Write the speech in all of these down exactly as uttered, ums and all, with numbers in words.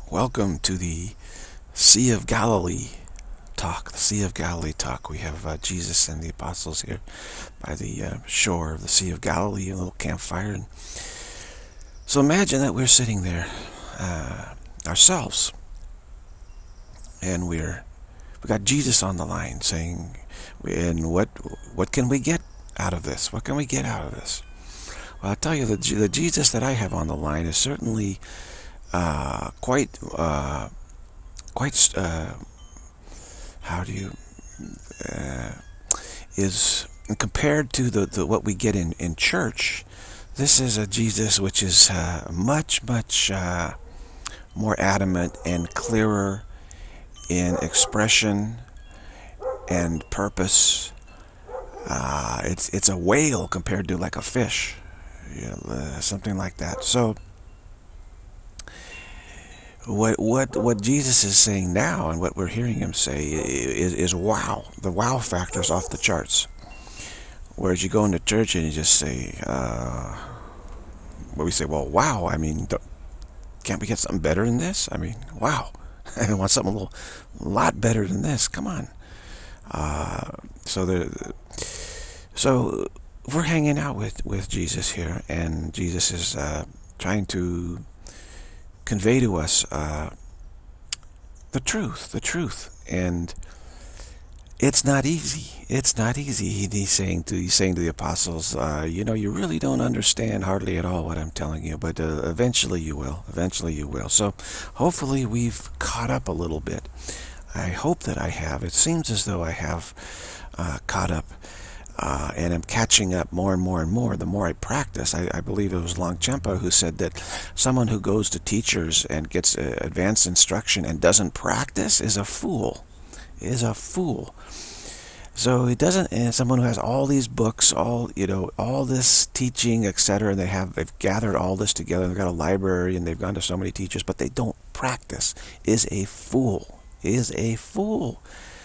Welcome to the Sea of Galilee talk. The Sea of Galilee talk. We have uh, Jesus and the apostles here by the uh, shore of the Sea of Galilee, a little campfire. And so imagine that we're sitting there uh, ourselves, and we're we got Jesus on the line saying, "And what what can we get out of this? What can we get out of this?" Well, I'll tell you, the the Jesus that I have on the line is certainly uh, quite uh, quite. Uh, how do you uh, is compared to the, the what we get in in church. This is a Jesus which is uh, much much uh, more adamant and clearer in expression and purpose. Uh, it's it's a whale compared to like a fish, you know, uh, something like that. So what what what Jesus is saying now, and what we're hearing him say, is is wow. The wow factor is off the charts. Whereas you go into church and you just say, uh, where we say, well, wow. I mean, can't we get something better than this? I mean, wow. I want something a little, a lot better than this. Come on. Uh, so the so we're hanging out with with Jesus here, and Jesus is uh, trying to convey to us uh, the truth, the truth, and it's not easy. It's not easy. He, he's saying to he's saying to the apostles, uh, you know, you really don't understand hardly at all what I'm telling you, but uh, eventually you will. Eventually you will. So hopefully we've caught up a little bit. I hope that I have. It seems as though I have uh, caught up. Uh, and I'm catching up more and more and more the more I practice. I, I believe it was Longchenpa who said that someone who goes to teachers and gets uh, advanced instruction and doesn't practice is a fool. Is a fool. So it doesn't. And someone who has all these books, all you know, all this teaching, et cetera. And they have they've gathered all this together. They've got a library and they've gone to so many teachers, but they don't practice. Is a fool. Is a fool.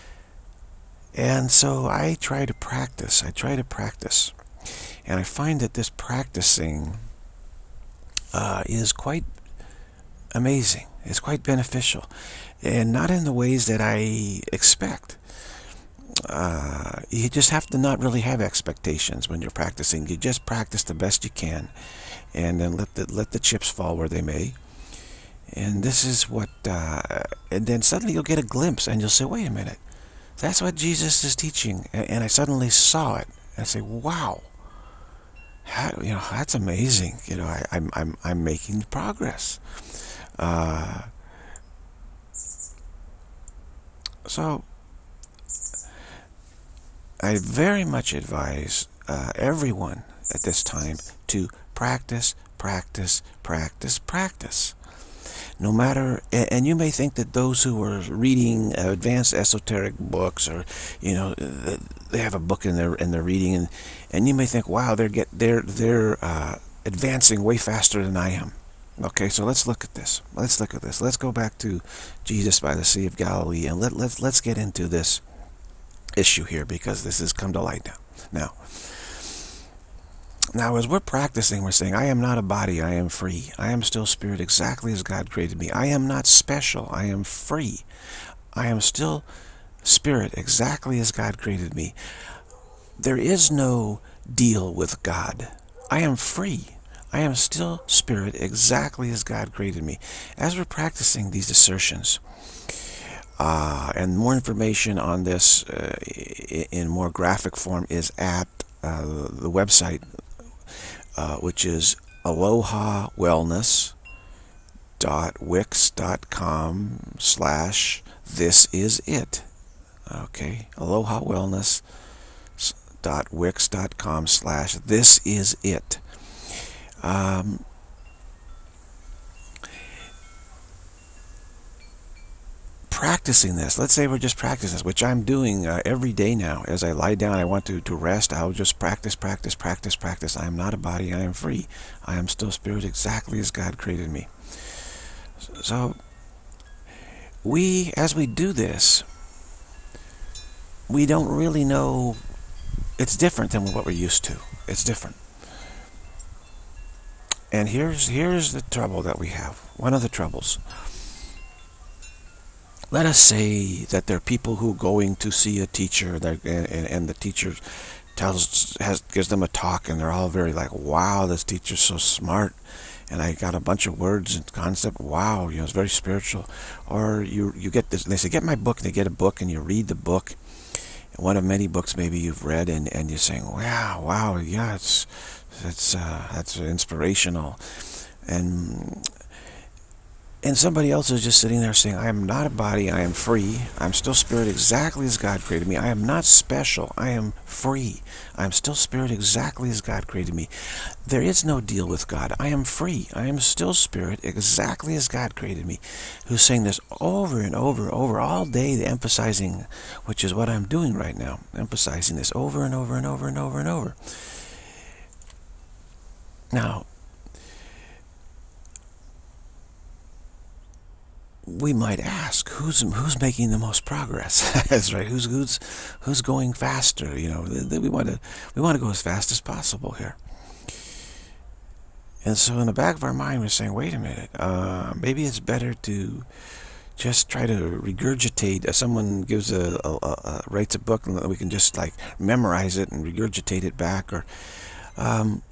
And so I try to practice. I try to practice. And I find that this practicing uh, is quite amazing. It's quite beneficial. And not in the ways that I expect. Uh, you just have to not really have expectations when you're practicing. You just practice the best you can. And then let the, let the chips fall where they may. And this is what... Uh, and then suddenly you'll get a glimpse and you'll say, wait a minute. That's what Jesus is teaching, and I suddenly saw it. And I say, "Wow, how, you know, that's amazing." You know, I, I'm I'm I'm making progress. Uh, so, I very much advise uh, everyone at this time to practice, practice, practice, practice. No matter, and you may think that those who are reading advanced esoteric books, or you know, they have a book in their and they're reading, and and you may think, wow, they're get they're they're uh, advancing way faster than I am. Okay, so let's look at this. Let's look at this. Let's go back to Jesus by the Sea of Galilee, and let let's let's get into this issue here, because this has come to light now. Now. Now, as we're practicing, we're saying, I am not a body, I am free. I am still spirit exactly as God created me. I am not special, I am free. I am still spirit exactly as God created me. There is no deal with God. I am free. I am still spirit exactly as God created me. As we're practicing these assertions, uh, and more information on this uh, in more graphic form is at uh, the website, Uh, which is aloha wellness dot wix dot com slash this is it. Okay, aloha wellness dot wix dot com slash this is it. Um, practicing this, let's say we're just practicing this, which I'm doing uh, every day now. As I lie down, I want to, to rest, I'll just practice, practice, practice, practice. I am not a body, I am free. I am still spirit exactly as God created me. So, we, as we do this, we don't really know, it's different than what we're used to. It's different. And here's here's the trouble that we have. One of the troubles. let us say that there are people who are going to see a teacher, that, and, and the teacher tells has gives them a talk, and they're all very like, wow, this teacher's so smart, and I got a bunch of words and concept. Wow, you know, it's very spiritual. Or you you get this, and they say, get my book, and they get a book, and you read the book, one of many books maybe you've read, and, and you're saying, wow, wow, yeah, it's it's uh, that's inspirational, and and somebody else is just sitting there saying, I am not a body, I am free, I'm still spirit exactly as God created me, I am not special, I am free, I am still spirit exactly as God created me. There is no deal with God, I am free, I am still spirit exactly as God created me. Who's saying this over and over and over all day, emphasizing, which is what I'm doing right now, emphasizing this over and over and over and over and over. Now, we might ask, who's who's making the most progress? That's right. Who's who's who's going faster? You know, we want to we want to go as fast as possible here. And so, in the back of our mind, we're saying, wait a minute. Uh, maybe it's better to just try to regurgitate. Uh, someone gives a, a, a writes a book, and we can just like memorize it and regurgitate it back. Or um,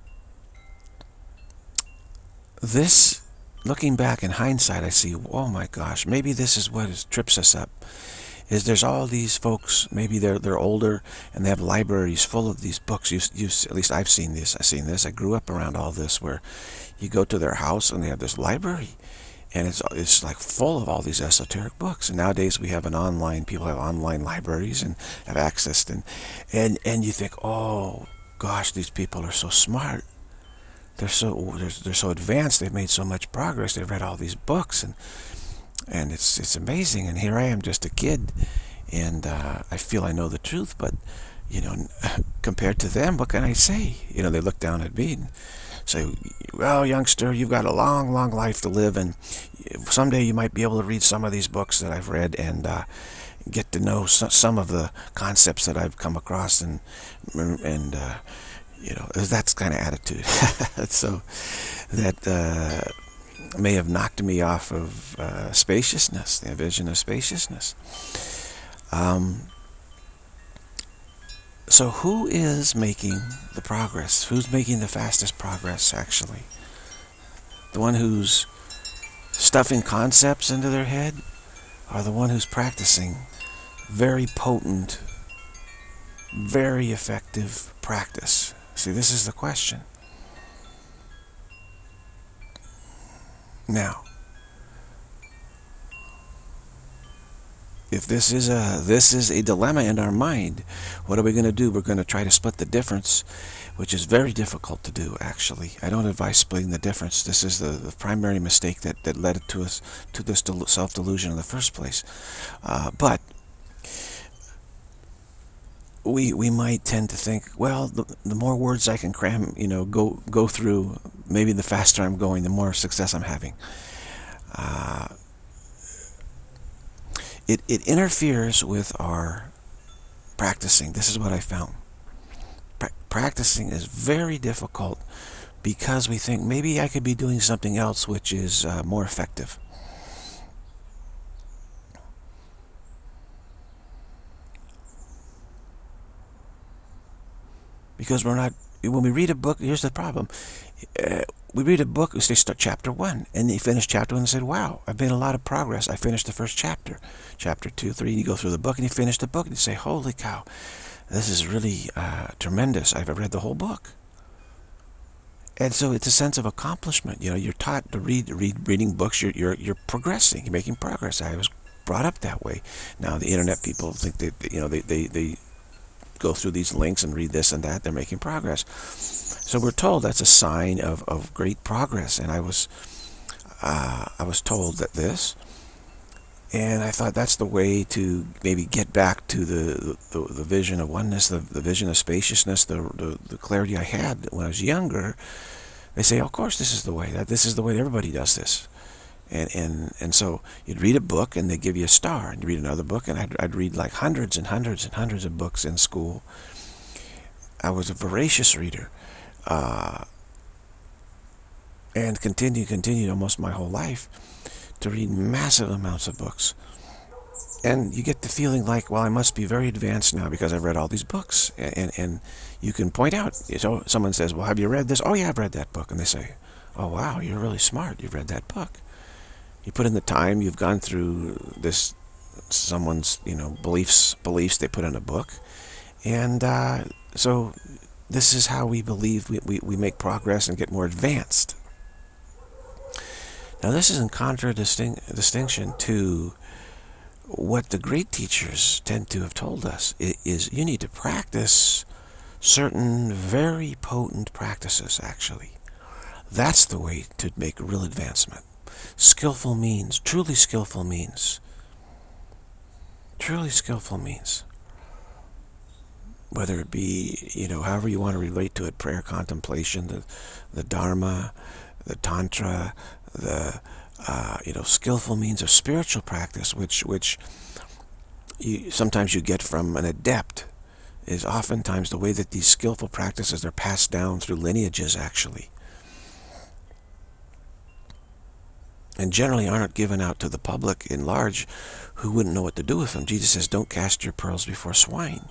this. Looking back in hindsight, I see, oh my gosh, maybe this is what is, trips us up. Is there's all these folks, maybe they're they're older, and they have libraries full of these books. You, you, at least I've seen this. I've seen this. I grew up around all this, where you go to their house and they have this library, and it's it's like full of all these esoteric books. And nowadays we have an online. People have online libraries and have access, and and and you think, oh gosh, these people are so smart. They're so they're, they're so advanced. They've made so much progress. They've read all these books, and and it's it's amazing. And here I am, just a kid, and uh, I feel I know the truth. But you know, compared to them, what can I say? You know, they look down at me and say, "Well, youngster, you've got a long, long life to live, and someday you might be able to read some of these books that I've read and uh, get to know some of the concepts that I've come across." And and uh, You know, that's kind of attitude. So that uh, may have knocked me off of uh, spaciousness, the vision of spaciousness. Um, so who is making the progress? Who's making the fastest progress, actually? The one who's stuffing concepts into their head, or the one who's practicing very potent, very effective practice? See, this is the question. Now, if this is a this is a dilemma in our mind, what are we going to do? We're going to try to split the difference, which is very difficult to do, actually. I don't advise splitting the difference. This is the, the primary mistake that, that led to us to this self-delusion in the first place. Uh, but we we might tend to think, well, the, the more words I can cram, you know, go go through, maybe the faster I'm going, the more success I'm having. Uh, it it interferes with our practicing. This is what I found. Pra practicing is very difficult because we think maybe I could be doing something else which is uh, more effective. Because we're not, when we read a book, here's the problem. Uh, we read a book, we say start chapter one, and you finish chapter one and said, wow, I've made a lot of progress. I finished the first chapter. Chapter two, three, and you go through the book and you finish the book and you say, holy cow, this is really uh, tremendous. I've read the whole book. And so it's a sense of accomplishment. You know, you're taught to read, read reading books, you're, you're, you're progressing, you're making progress. I was brought up that way. Now the internet people think that, you know, they, they, they go through these links and read this and that, they're making progress. So we're told that's a sign of, of great progress. And I was uh, I was told that this, and I thought that's the way to maybe get back to the the, the vision of oneness, the, the vision of spaciousness, the, the the clarity I had when I was younger. They say, oh, of course, this is the way. That this is the way everybody does this. And, and and so you'd read a book and they give you a star, and you read another book, and I'd, I'd read like hundreds and hundreds and hundreds of books in school. I was a voracious reader, uh, and continued continued almost my whole life to read massive amounts of books. And you get the feeling like, well, I must be very advanced now because I've read all these books. And, and, and you can point out, so someone says, well, have you read this? Oh, yeah, I've read that book. And they say, oh, wow, you're really smart. You've read that book. You put in the time, you've gone through this, someone's, you know, beliefs, beliefs they put in a book. And uh, so this is how we believe we, we, we make progress and get more advanced. Now, this is in contradistinction to what the great teachers tend to have told us, is you need to practice certain very potent practices, actually. That's the way to make real advancement. Skillful means, truly skillful means, truly skillful means, whether it be, you know, however you want to relate to it, prayer, contemplation, the, the Dharma, the Tantra, the Uh, you know, skillful means of spiritual practice, which which you, sometimes you get from an adept, is oftentimes the way that these skillful practices are passed down through lineages, actually, and generally aren't given out to the public in large, who wouldn't know what to do with them. Jesus says, "Don't cast your pearls before swine."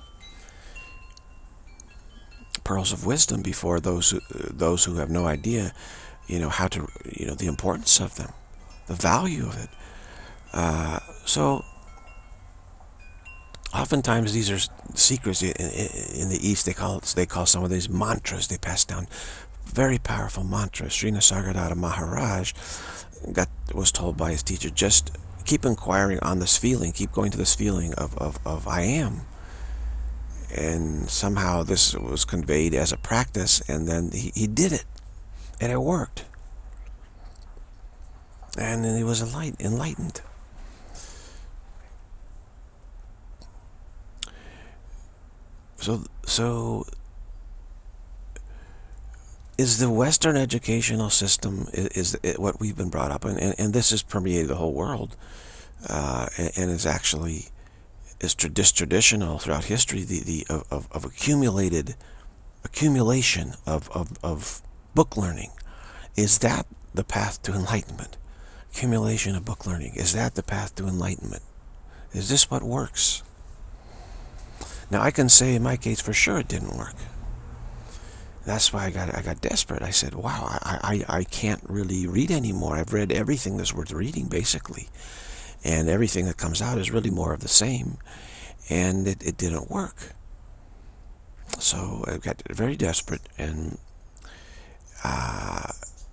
Pearls of wisdom before those who, those who have no idea, you know, how to, you know, the importance of them, the value of it. Uh, so, oftentimes these are secrets. In, in the East, they call they call some of these mantras. They pass down very powerful mantras. Sri Nisargadatta Maharaj got was told by his teacher, just keep inquiring on this feeling, keep going to this feeling of of, of I am. And somehow this was conveyed as a practice, and then he, he did it, and it worked. And then he was enlightened. So, so is the Western educational system, is, is what we've been brought up in, and, and this has permeated the whole world, uh, and, and is actually is this traditional throughout history, the, the of, of accumulated accumulation of, of, of book learning. Is that the path to enlightenment? Accumulation of book learning. Is that the path to enlightenment? Is this what works? Now, I can say in my case for sure it didn't work. That's why I got I got desperate. I said, wow, I, I, I can't really read anymore. I've read everything that's worth reading, basically. And everything that comes out is really more of the same. And it, it didn't work. So I got very desperate, and uh,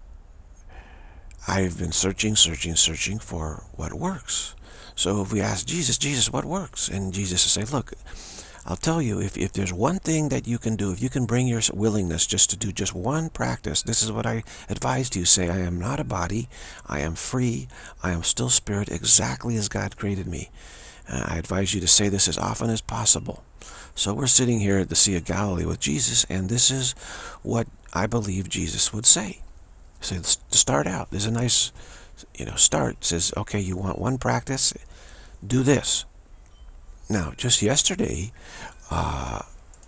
I've been searching, searching, searching for what works. So if we ask Jesus, Jesus, what works? And Jesus will say, look, I'll tell you, if, if there's one thing that you can do, if you can bring your willingness just to do just one practice, this is what I advised you. Say, I am not a body, I am free, I am still spirit, exactly as God created me. Uh, I advise you to say this as often as possible. So we're sitting here at the Sea of Galilee with Jesus, and this is what I believe Jesus would say. So to start out, there's a nice, you know, start. It says, okay, you want one practice? Do this. Now, just yesterday, uh,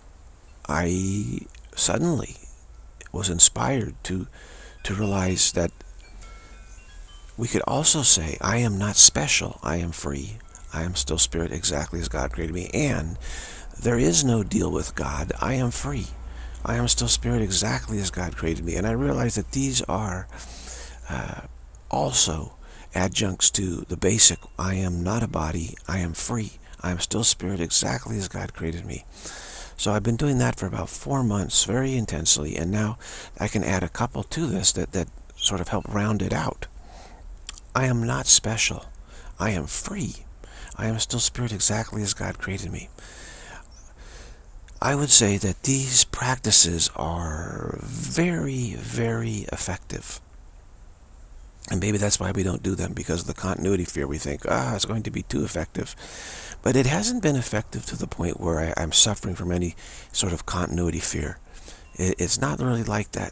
I suddenly was inspired to to realize that we could also say, I am not special, I am free, I am still spirit, exactly as God created me, and there is no deal with God, I am free, I am still spirit, exactly as God created me. And I realized that these are uh, also adjuncts to the basic, I am not a body, I am free, I am still spirit, exactly as God created me. So I've been doing that for about four months very intensely, and now I can add a couple to this that, that sort of help round it out. I am not special. I am free. I am still spirit, exactly as God created me. I would say that these practices are very, very effective. And maybe that's why we don't do them, because of the continuity fear. We think, ah, it's going to be too effective. But it hasn't been effective to the point where I, I'm suffering from any sort of continuity fear. It, it's not really like that.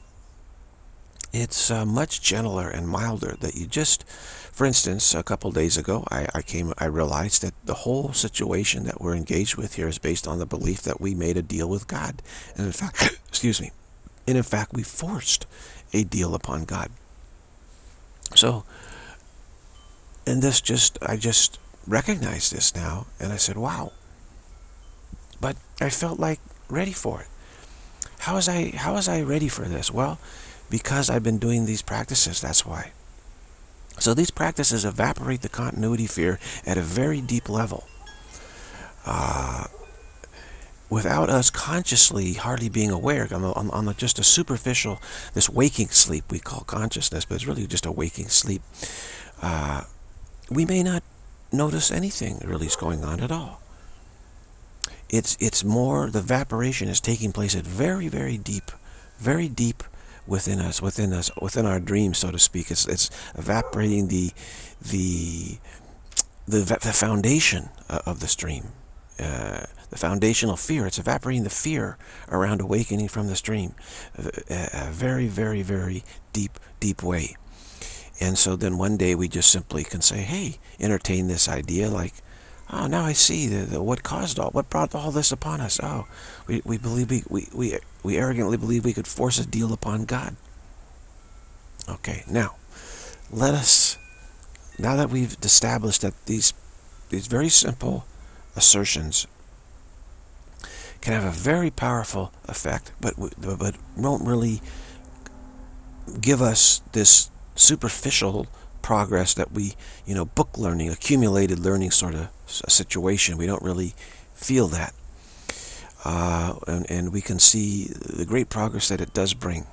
It's uh, much gentler and milder that you just, for instance, a couple days ago, I, I came, I realized that the whole situation that we're engaged with here is based on the belief that we made a deal with God. And in fact, excuse me, and in fact, we forced a deal upon God. So, and this just, I just recognize this now, and I said, wow. But I felt like ready for it. How was I, how was I ready for this? Well, because I've been doing these practices, that's why. So these practices evaporate the continuity fear at a very deep level. Uh, without us consciously hardly being aware, on, the, on, on the, just a superficial, this waking sleep we call consciousness, but it's really just a waking sleep. Uh, we may not notice anything really is going on at all. It's, it's more, the evaporation is taking place at very, very deep, very deep within us, within us, within our dreams, so to speak. It's, it's evaporating the, the, the, the foundation of the stream. Uh, the foundational fear. It's evaporating the fear around awakening from the stream, a, a very, very, very deep, deep way. And so then one day we just simply can say, hey, entertain this idea like, oh, now I see the, the, what caused all, what brought all this upon us. Oh, we, we believe we, we, we, we arrogantly believe we could force a deal upon God. Okay, now, let us, now that we've established that these, these very simple assertions can have a very powerful effect, but but won't really give us this superficial progress that we, you know, book learning, accumulated learning sort of situation. We don't really feel that, uh, and and we can see the great progress that it does bring.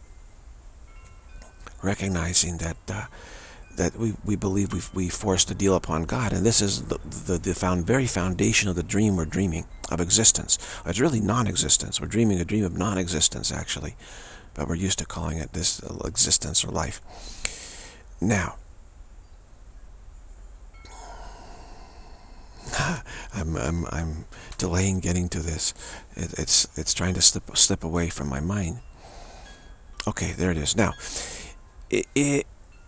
Recognizing that. Uh, that we, we believe we we forced a deal upon God, and this is the, the, the found, very foundation of the dream we're dreaming, of existence. It's really non-existence. We're dreaming a dream of non-existence, actually, but we're used to calling it this existence or life. Now, I'm, I'm, I'm delaying getting to this. It, it's, it's trying to slip, slip away from my mind. Okay, there it is. Now, it, it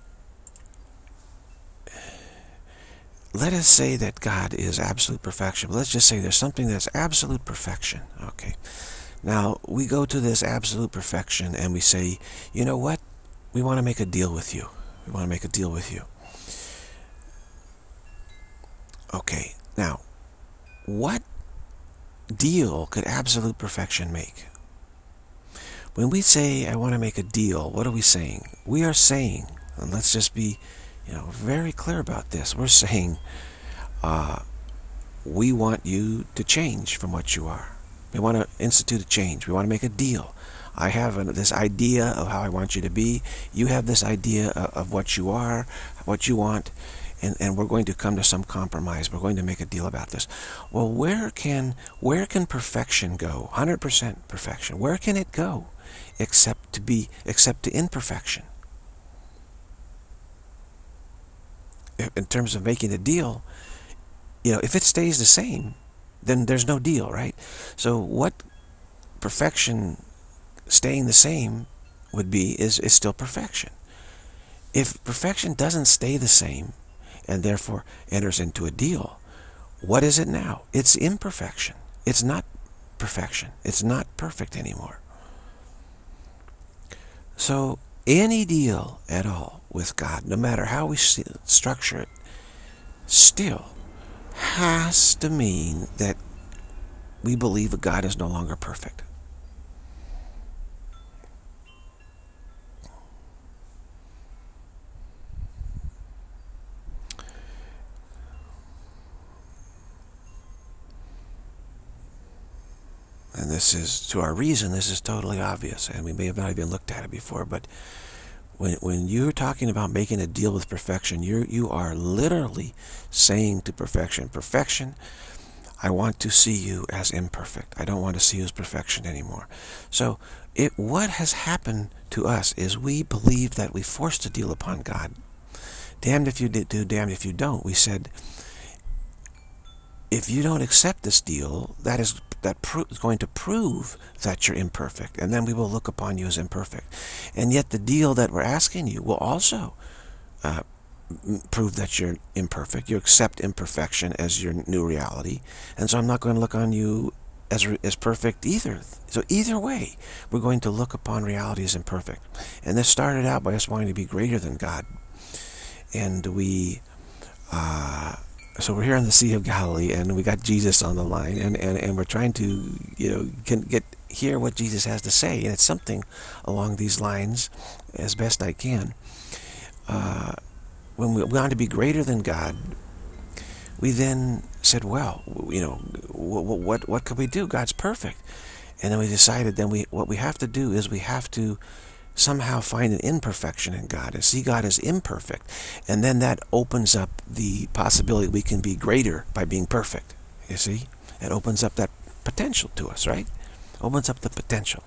let us say that God is absolute perfection. But let's just say there's something that's absolute perfection. Okay. Now, we go to this absolute perfection and we say, you know what? We want to make a deal with you. We want to make a deal with you. Okay. Now, what deal could absolute perfection make? When we say, I want to make a deal, what are we saying? We are saying, and let's just be, you know, very clear about this. We're saying, uh, we want you to change from what you are. We want to institute a change. We want to make a deal. I have an, this idea of how I want you to be. You have this idea of, of what you are, what you want, and, and we're going to come to some compromise. We're going to make a deal about this. Well, where can where can perfection go? one hundred percent perfection. Where can it go, except to be except to imperfection? In terms of making a deal, you know, if it stays the same, then there's no deal, right? So what perfection staying the same would be is, is still perfection. If perfection doesn't stay the same and therefore enters into a deal, what is it now? It's imperfection. It's not perfection. It's not perfect anymore. So any deal at all with God, no matter how we structure it, still has to mean that we believe that God is no longer perfect. And this is, to our reason, this is totally obvious, and we may have not even looked at it before, but when when you're talking about making a deal with perfection, you you are literally saying to perfection, perfection, I want to see you as imperfect. I don't want to see you as perfection anymore. So it, what has happened to us is we believe that we forced a deal upon God. Damned if you do, damned if you don't. We said, if you don't accept this deal, that is that is going to prove that you're imperfect, and then we will look upon you as imperfect. And yet the deal that we're asking you will also uh, prove that you're imperfect. You accept imperfection as your new reality, and so I'm not going to look on you as, as perfect either. So either way, we're going to look upon reality as imperfect. And this started out by us wanting to be greater than God, and we uh, So we're here on the Sea of Galilee, and we got Jesus on the line, and, and, and we're trying to, you know, can get hear what Jesus has to say, and it's something along these lines, as best I can. Uh, when we want to be greater than God, we then said, well, you know, what what what could we do? God's perfect, and then we decided then we what we have to do is we have to somehow find an imperfection in God and see God as imperfect. And then that opens up the possibility we can be greater by being perfect. You see? It opens up that potential to us, right? Opens up the potential.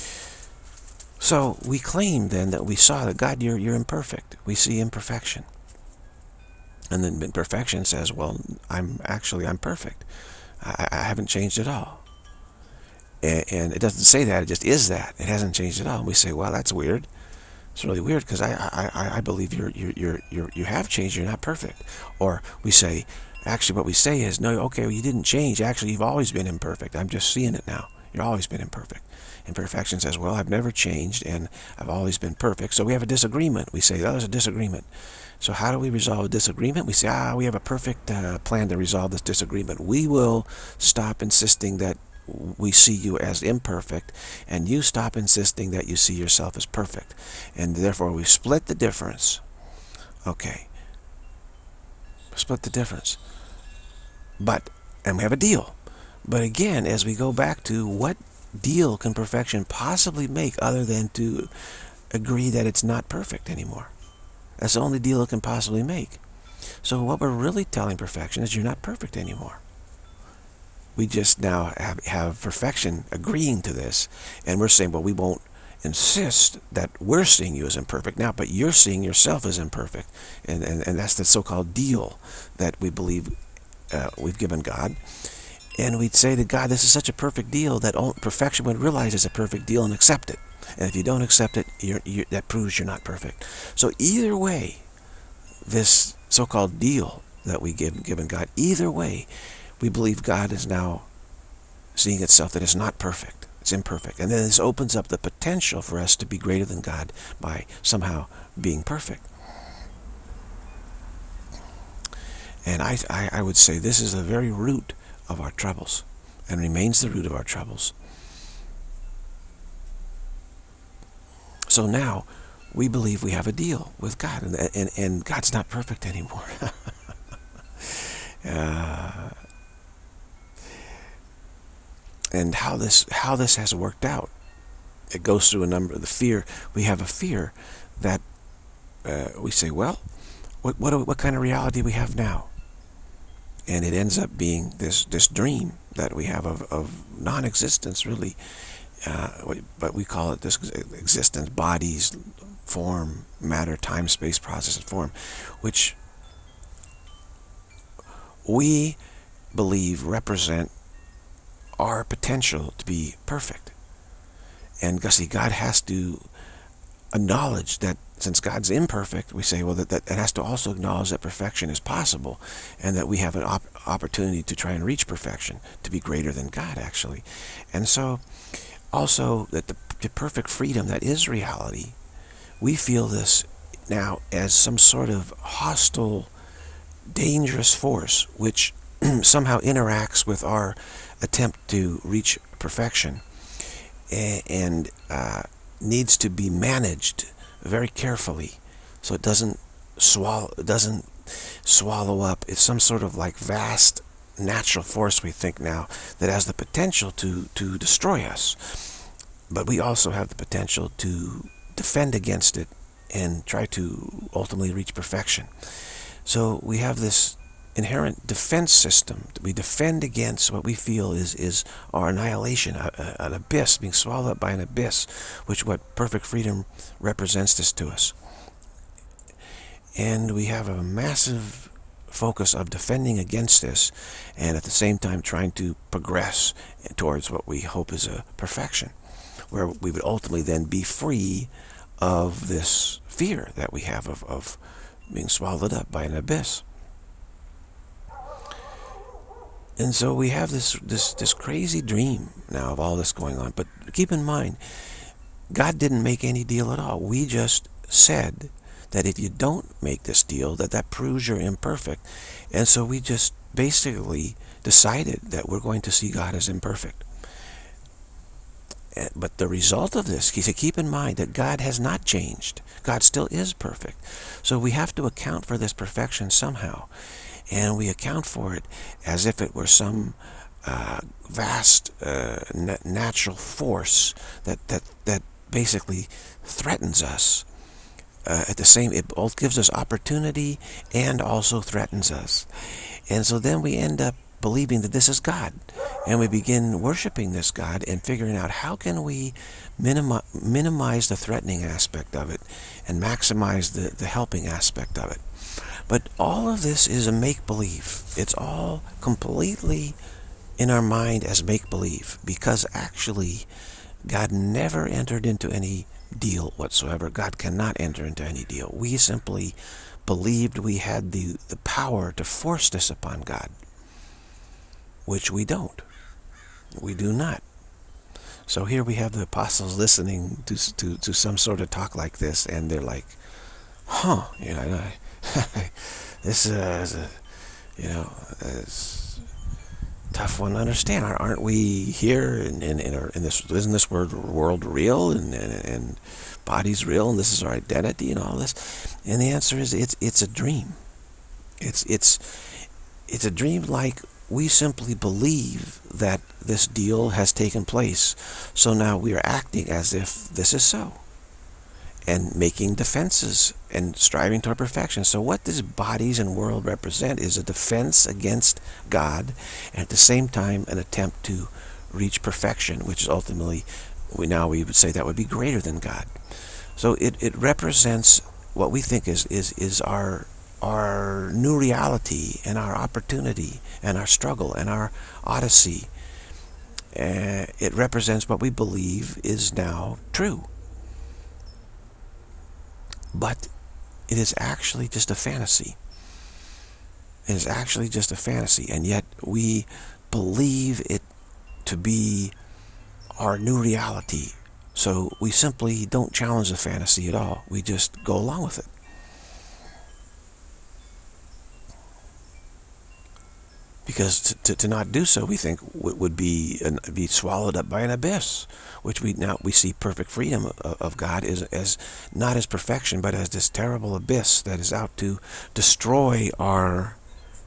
So we claim then that we saw that God, you're, you're imperfect. We see imperfection. And then imperfection says, well, I'm actually, I'm perfect. I, I haven't changed at all. And it doesn't say that, it just is that. It hasn't changed at all. And we say, well, that's weird. It's really weird because I, I, I believe you're, you're, you're, you're, you have changed, you're not perfect. Or we say, actually what we say is, no, okay, well, you didn't change. Actually, you've always been imperfect. I'm just seeing it now. You've always been imperfect. Imperfection says, well, I've never changed and I've always been perfect. So we have a disagreement. We say, oh, there's a disagreement. So how do we resolve a disagreement? We say, ah, we have a perfect uh, plan to resolve this disagreement. We will stop insisting that we see you as imperfect, and you stop insisting that you see yourself as perfect. And therefore we split the difference. Okay. Split the difference. But, and we have a deal. But again, as we go back to what deal can perfection possibly make other than to agree that it's not perfect anymore? That's the only deal it can possibly make. So what we're really telling perfection is you're not perfect anymore. We just now have, have perfection agreeing to this, and we're saying, well, we won't insist that we're seeing you as imperfect now, but you're seeing yourself as imperfect. And, and, and that's the so-called deal that we believe uh, we've given God. And we'd say to God, this is such a perfect deal that all, perfection would realize it's a perfect deal and accept it. And if you don't accept it, you're, you're, that proves you're not perfect. So either way, this so-called deal that we give given God, either way, we believe God is now seeing itself that it's not perfect. It's imperfect. And then this opens up the potential for us to be greater than God by somehow being perfect. And I, I, I would say this is the very root of our troubles and remains the root of our troubles. So now we believe we have a deal with God, and, and, and God's not perfect anymore. uh, And how this how this has worked out, it goes through a number of the fear. We have a fear that uh, we say, well, what what what kind of reality do we have now? And it ends up being this this dream that we have of of non-existence, really. Uh, but we call it this existence: bodies, form, matter, time, space, process, and form, which we believe represent our potential to be perfect. And see, God has to acknowledge that since God's imperfect, we say, well, that, that it has to also acknowledge that perfection is possible, and that we have an op opportunity to try and reach perfection, to be greater than God, actually. And so, also, that the, the perfect freedom that is reality, we feel this now as some sort of hostile, dangerous force, which somehow interacts with our attempt to reach perfection, and uh, needs to be managed very carefully, so it doesn't swallow it doesn't swallow up. It's some sort of like vast natural force, we think now, that has the potential to to destroy us, but we also have the potential to defend against it and try to ultimately reach perfection. So we have this inherent defense system. We defend against what we feel is is our annihilation, a, a, an abyss, being swallowed up by an abyss, which what perfect freedom represents this to us. And we have a massive focus of defending against this, and at the same time trying to progress towards what we hope is a perfection, where we would ultimately then be free of this fear that we have of, of being swallowed up by an abyss. And so we have this, this, this crazy dream now of all this going on. But keep in mind, God didn't make any deal at all. We just said that if you don't make this deal, that that proves you're imperfect. And so we just basically decided that we're going to see God as imperfect. But the result of this, he said, keep in mind that God has not changed. God still is perfect. So we have to account for this perfection somehow. And we account for it as if it were some uh, vast uh, natural force that, that, that basically threatens us. Uh, at the same, it both gives us opportunity and also threatens us. And so then we end up believing that this is God. And we begin worshiping this God and figuring out how can we minimi minimize the threatening aspect of it and maximize the, the helping aspect of it. But all of this is a make-believe. It's all completely in our mind as make-believe, because actually God never entered into any deal whatsoever. God cannot enter into any deal. We simply believed we had the, the power to force this upon God, which we don't. We do not. So here we have the apostles listening to, to, to some sort of talk like this, and they're like, huh, you know, this is a, you know, it's a tough one to understand. Aren't we here in, in, in, our, in this, isn't this world, world real, and, and, and body's real, and this is our identity and all this? And the answer is it's, it's a dream. It's, it's, it's a dream like we simply believe that this deal has taken place. So now we are acting as if this is so, and making defenses and striving toward perfection. So what these bodies and world represent is a defense against God, and at the same time an attempt to reach perfection, which is ultimately, we now we would say that would be greater than God. So it, it represents what we think is, is, is our our new reality and our opportunity and our struggle and our odyssey. Uh, it represents what we believe is now true. But it is actually just a fantasy. It is actually just a fantasy, and yet we believe it to be our new reality. So we simply don't challenge the fantasy at all. We just go along with it. Because to, to, to not do so, we think would be an, be swallowed up by an abyss, which we now we see perfect freedom of, of God as, as not as perfection, but as this terrible abyss that is out to destroy our,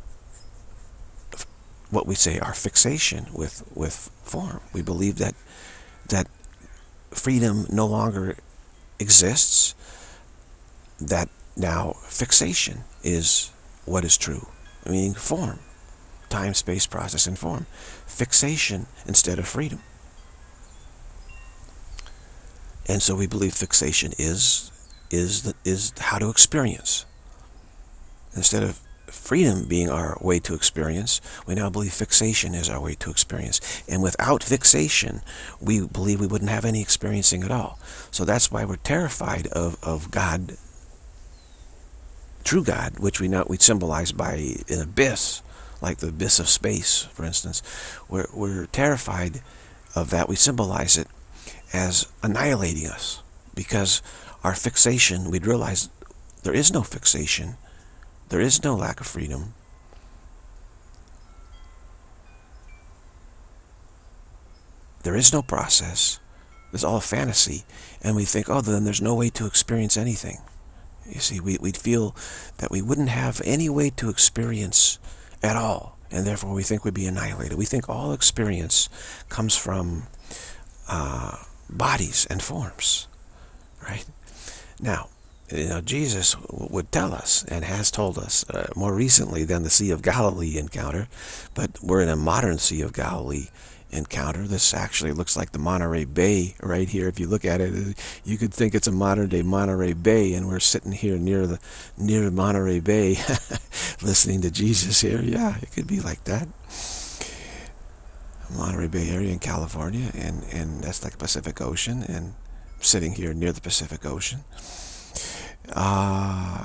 what we say, our fixation with with form. We believe that that freedom no longer exists. That now fixation is what is true, meaning form. Time, space, process, and form. Fixation instead of freedom. And so we believe fixation is is the, is how to experience. Instead of freedom being our way to experience, we now believe fixation is our way to experience. And without fixation, we believe we wouldn't have any experiencing at all. So that's why we're terrified of, of God, true God, which we now we symbolize by an abyss, like the abyss of space, for instance. We're, we're terrified of that. We symbolize it as annihilating us, because our fixation, we'd realize there is no fixation. There is no lack of freedom. There is no process. It's all a fantasy. And we think, oh, then there's no way to experience anything. You see, we, we'd feel that we wouldn't have any way to experience at all, and therefore we think we'd be annihilated. We think all experience comes from uh, bodies and forms, right? Now, you know, Jesus would tell us, and has told us uh, more recently than the Sea of Galilee encounter, but we're in a modern Sea of Galilee encounter. This actually looks like the Monterey Bay right here. If you look at it, you could think it's a modern day Monterey Bay, and we're sitting here near the near the Monterey Bay listening to Jesus here. Yeah, it could be like that. Monterey Bay area in California, and and that's like the Pacific Ocean, and I'm sitting here near the Pacific Ocean. Uh,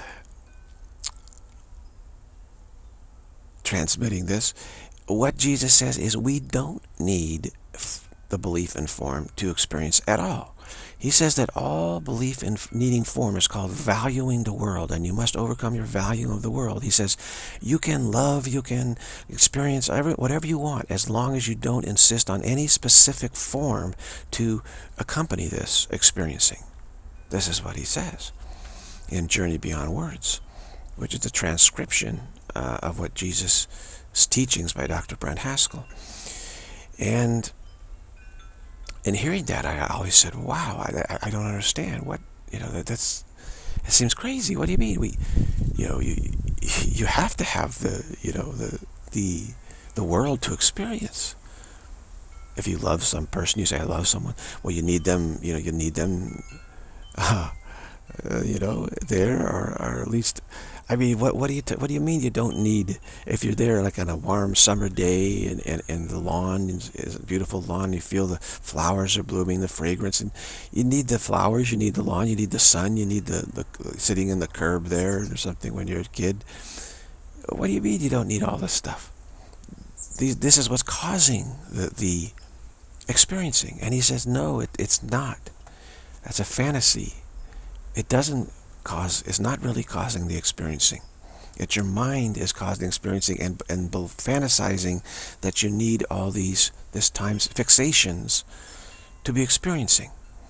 transmitting this. What Jesus says is we don't need the belief in form to experience at all. He says that all belief in needing form is called valuing the world, and you must overcome your value of the world. He says you can love, you can experience every, whatever you want, as long as you don't insist on any specific form to accompany this experiencing. This is what he says in Journey Beyond Words, which is the transcription uh, of what Jesus' teachings by Doctor Brent Haskell. And in hearing that, I always said, wow, I, I don't understand. What, you know, that, that's, it seems crazy. What do you mean? We, you know, you, you have to have the, you know, the, the, the world to experience. If you love some person, you say, I love someone. Well, you need them, you know, you need them, uh, uh, you know, there, or, or at least, I mean, what what do you t what do you mean you don't need, if you're there like on a warm summer day and, and, and the lawn is, is a beautiful lawn, you feel the flowers are blooming, the fragrance, and you need the flowers, you need the lawn, you need the sun, you need the, the sitting in the curb there or something when you're a kid. What do you mean you don't need all this stuff? These, this is what's causing the, the experiencing. And he says, no, it, it's not. That's a fantasy. It doesn't cause, it's not really causing the experiencing. It's your mind is causing experiencing and, and fantasizing that you need all these, this time's fixations to be experiencing.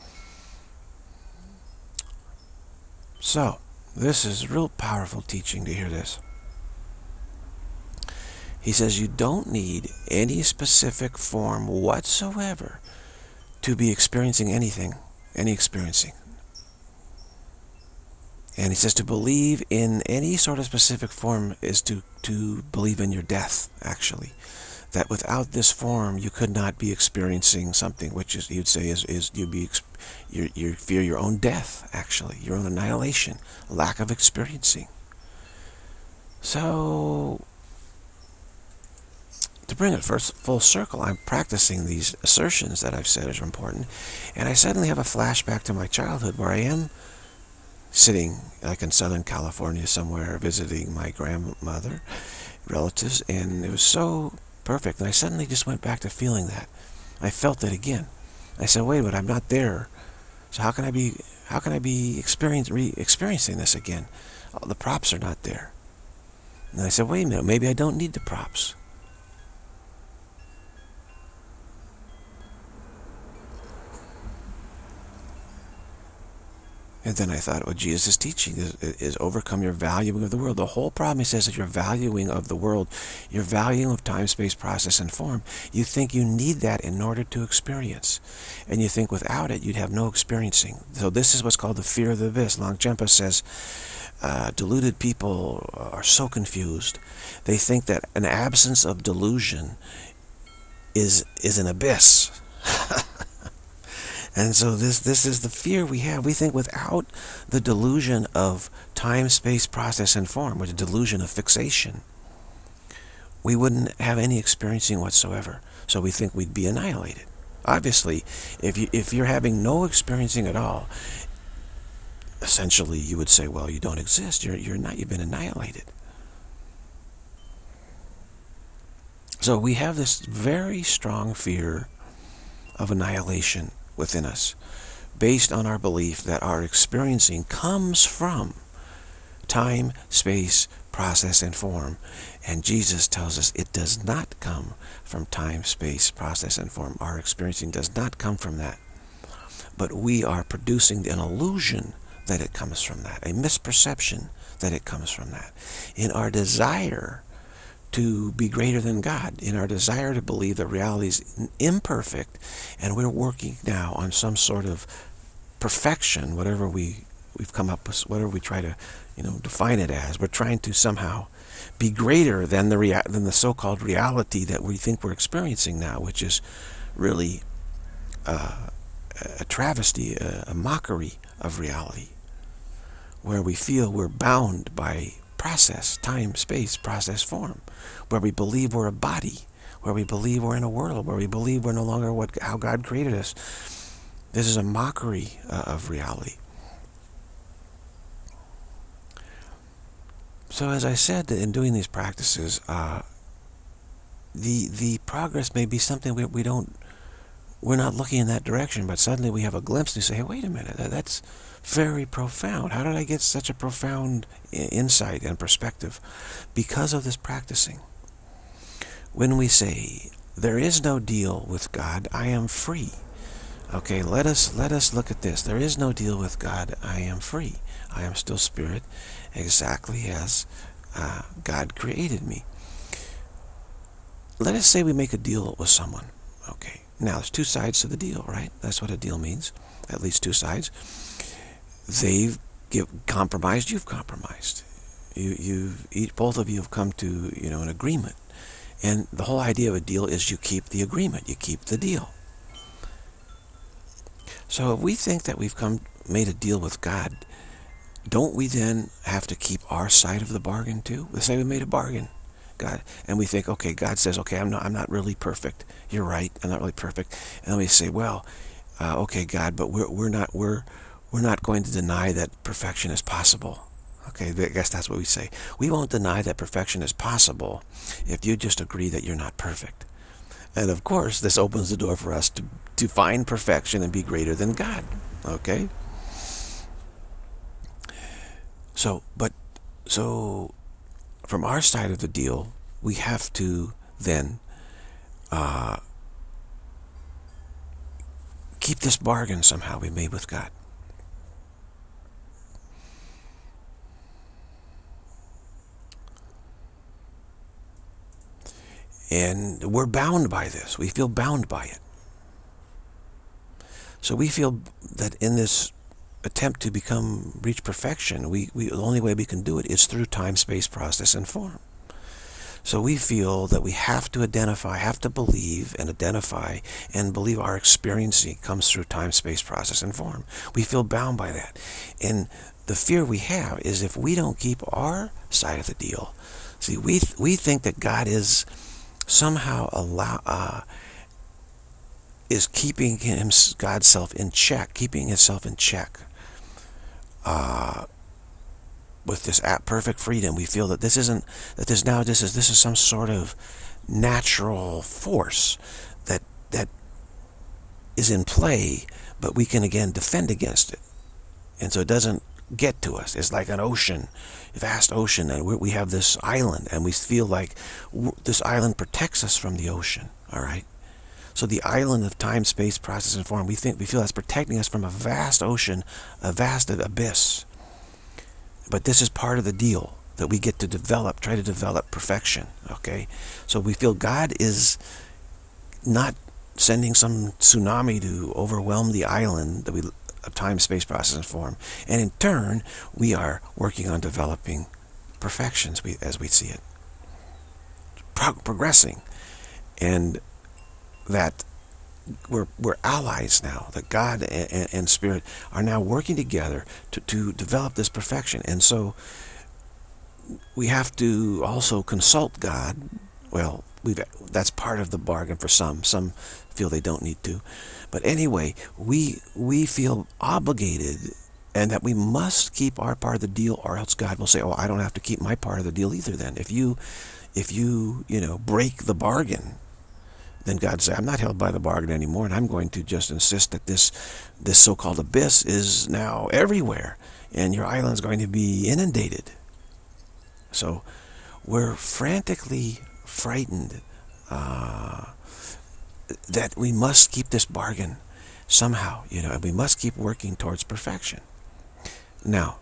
So, this is real powerful teaching to hear this. He says you don't need any specific form whatsoever to be experiencing anything, any experiencing. And he says to believe in any sort of specific form is to, to believe in your death, actually. That without this form, you could not be experiencing something, which is, you'd say, is, is you'd be, you you fear your own death, actually, your own annihilation, lack of experiencing. So, to bring it first full circle, I'm practicing these assertions that I've said are important, and I suddenly have a flashback to my childhood where I am sitting like in Southern California somewhere visiting my grandmother, relatives, and it was so perfect. And I suddenly just went back to feeling that. I felt it again. I said, wait a minute, I'm not there. So how can I be, how can I be experience, re experiencing this again? Oh, the props are not there. And I said, wait a minute, maybe I don't need the props. And then I thought, what Jesus is teaching is, is overcome your valuing of the world. The whole problem, he says, is your valuing of the world, your valuing of time, space, process, and form. You think you need that in order to experience. And you think without it, you'd have no experiencing. So this is what's called the fear of the abyss. Longchenpa says, uh, deluded people are so confused. They think that an absence of delusion is, is an abyss. And so this this is the fear we have. We think without the delusion of time, space, process, and form, or the delusion of fixation, we wouldn't have any experiencing whatsoever. So we think we'd be annihilated. Obviously, if you if you're having no experiencing at all, essentially you would say, well, you don't exist. You're you're not. You've been annihilated. So we have this very strong fear of annihilation within us, based on our belief that our experiencing comes from time, space, process, and form. And Jesus tells us it does not come from time, space, process, and form. Our experiencing does not come from that. But we are producing an illusion that it comes from that, a misperception that it comes from that. In our desire to be greater than God, in our desire to believe that reality is imperfect, and we're working now on some sort of perfection, whatever we, we've come up with, whatever we try to, you know, define it as. We're trying to somehow be greater than the, rea than the so-called reality that we think we're experiencing now, which is really uh, a travesty, a, a mockery of reality, where we feel we're bound by process, time, space, process, form, where we believe we're a body, where we believe we're in a world, where we believe we're no longer what how God created us. This is a mockery uh, of reality. So as I said, in doing these practices, uh, the the progress may be something we, we don't we're not looking in that direction, but suddenly we have a glimpse and say, hey, wait a minute, that's very profound. How did I get such a profound insight and perspective? Because of this practicing. When we say, there is no deal with God, I am free. Okay, let us let us look at this. There is no deal with God, I am free. I am still spirit, exactly as uh, God created me. Let us say we make a deal with someone. Okay, now there's two sides to the deal, right? That's what a deal means, at least two sides. They've give, compromised, you've compromised. You, you've, each, both of you have come to, you know, an agreement. And the whole idea of a deal is you keep the agreement, you keep the deal. So if we think that we've come made a deal with God, don't we then have to keep our side of the bargain too? Let's say we made a bargain, God, and we think, okay, God says, okay, I'm not, I'm not really perfect. You're right, I'm not really perfect. And then we say, well, uh, okay, God, but we're we're not we're we're not going to deny that perfection is possible. Okay, I guess that's what we say. We won't deny that perfection is possible if you just agree that you're not perfect. And of course, this opens the door for us to, to find perfection and be greater than God. Okay? So, but, so, from our side of the deal, we have to then uh, keep this bargain somehow we made with God. And we're bound by this. We feel bound by it. So we feel that in this attempt to become, reach perfection, we, we the only way we can do it is through time, space, process, and form. So we feel that we have to identify, have to believe and identify and believe our experiencing comes through time, space, process, and form. We feel bound by that. And the fear we have is if we don't keep our side of the deal, see, we, th we think that God is somehow allow uh, is keeping him God's self in check, keeping himself in check. Uh, with this perfect freedom, we feel that this isn't that this now this is this is some sort of natural force that that is in play, but we can again defend against it, and so it doesn't get to us. It's like an ocean, vast ocean, and we, we have this island, and we feel like w this island protects us from the ocean. All right, so the island of time, space, process, and form, we think we feel that's protecting us from a vast ocean, a vast abyss. But this is part of the deal that we get to develop, try to develop perfection. Okay, so we feel God is not sending some tsunami to overwhelm the island that we of time, space, process, and form, and in turn we are working on developing perfections we, as we see it, Pro progressing, and that we're we're allies now. That God and, and Spirit are now working together to to develop this perfection, and so we have to also consult God. Well, we've that's part of the bargain for some. Some feel they don't need to. But anyway, we we feel obligated and that we must keep our part of the deal, or else God will say, oh, I don't have to keep my part of the deal either then. If you, if you, you know, break the bargain, then God says, I'm not held by the bargain anymore, and I'm going to just insist that this, this so-called abyss is now everywhere, and your island's going to be inundated. So we're frantically frightened uh, that we must keep this bargain somehow, you know, and we must keep working towards perfection. Now,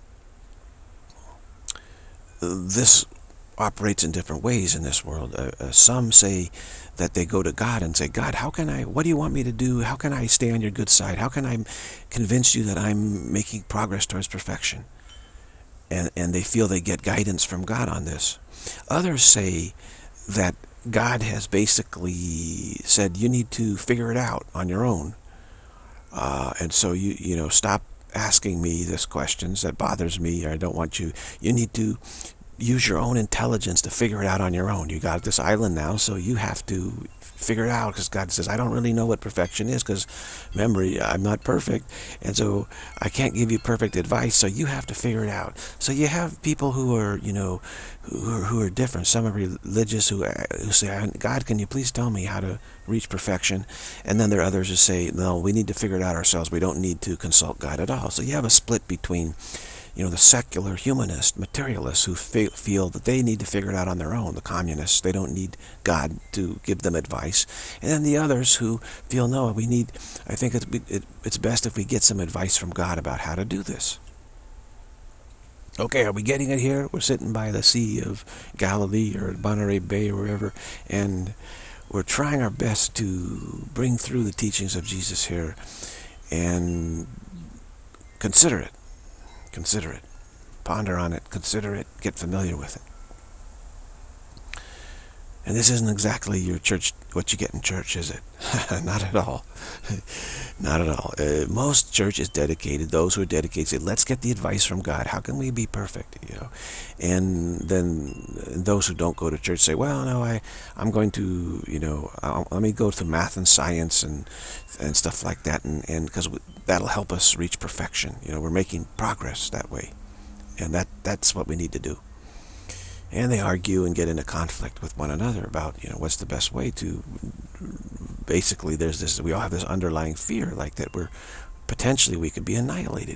this operates in different ways in this world. Uh, uh, some say that they go to God and say, God, how can I, what do you want me to do? How can I stay on your good side? How can I convince you that I'm making progress towards perfection? And, and they feel they get guidance from God on this. Others say that God has basically said, you need to figure it out on your own. Uh, and so you, you know, stop asking me these questions that bothers me, or I don't want you. You need to use your own intelligence to figure it out on your own. You got this island now, so you have to figure it out, because God says, I don't really know what perfection is, because remember, I'm not perfect, and so I can't give you perfect advice, so you have to figure it out. So you have people who are, you know, who are, who are different. Some are religious who, who say, God, can you please tell me how to reach perfection? And then there are others who say, no, we need to figure it out ourselves. We don't need to consult God at all. So you have a split between, you know, the secular humanist, materialists who fe feel that they need to figure it out on their own. The communists, they don't need God to give them advice. And then the others who feel, no, we need, I think it's, it, it's best if we get some advice from God about how to do this. Okay, are we getting it here? We're sitting by the Sea of Galilee or Monterey Bay or wherever, and we're trying our best to bring through the teachings of Jesus here and consider it. Consider it. Ponder on it. Consider it. Get familiar with it. And this isn't exactly your church, what you get in church, is it? Not at all. Not at all. Uh, most church is dedicated, those who are dedicated say, let's get the advice from God. How can we be perfect? You know, and then those who don't go to church say, well, no, I, I'm going to, you know, I'll, let me go to math and science and and stuff like that, and and because that'll help us reach perfection. You know, we're making progress that way, and that that's what we need to do. And they argue and get into conflict with one another about, you know, what's the best way to, basically there's this, we all have this underlying fear, like that we're, potentially we could be annihilated.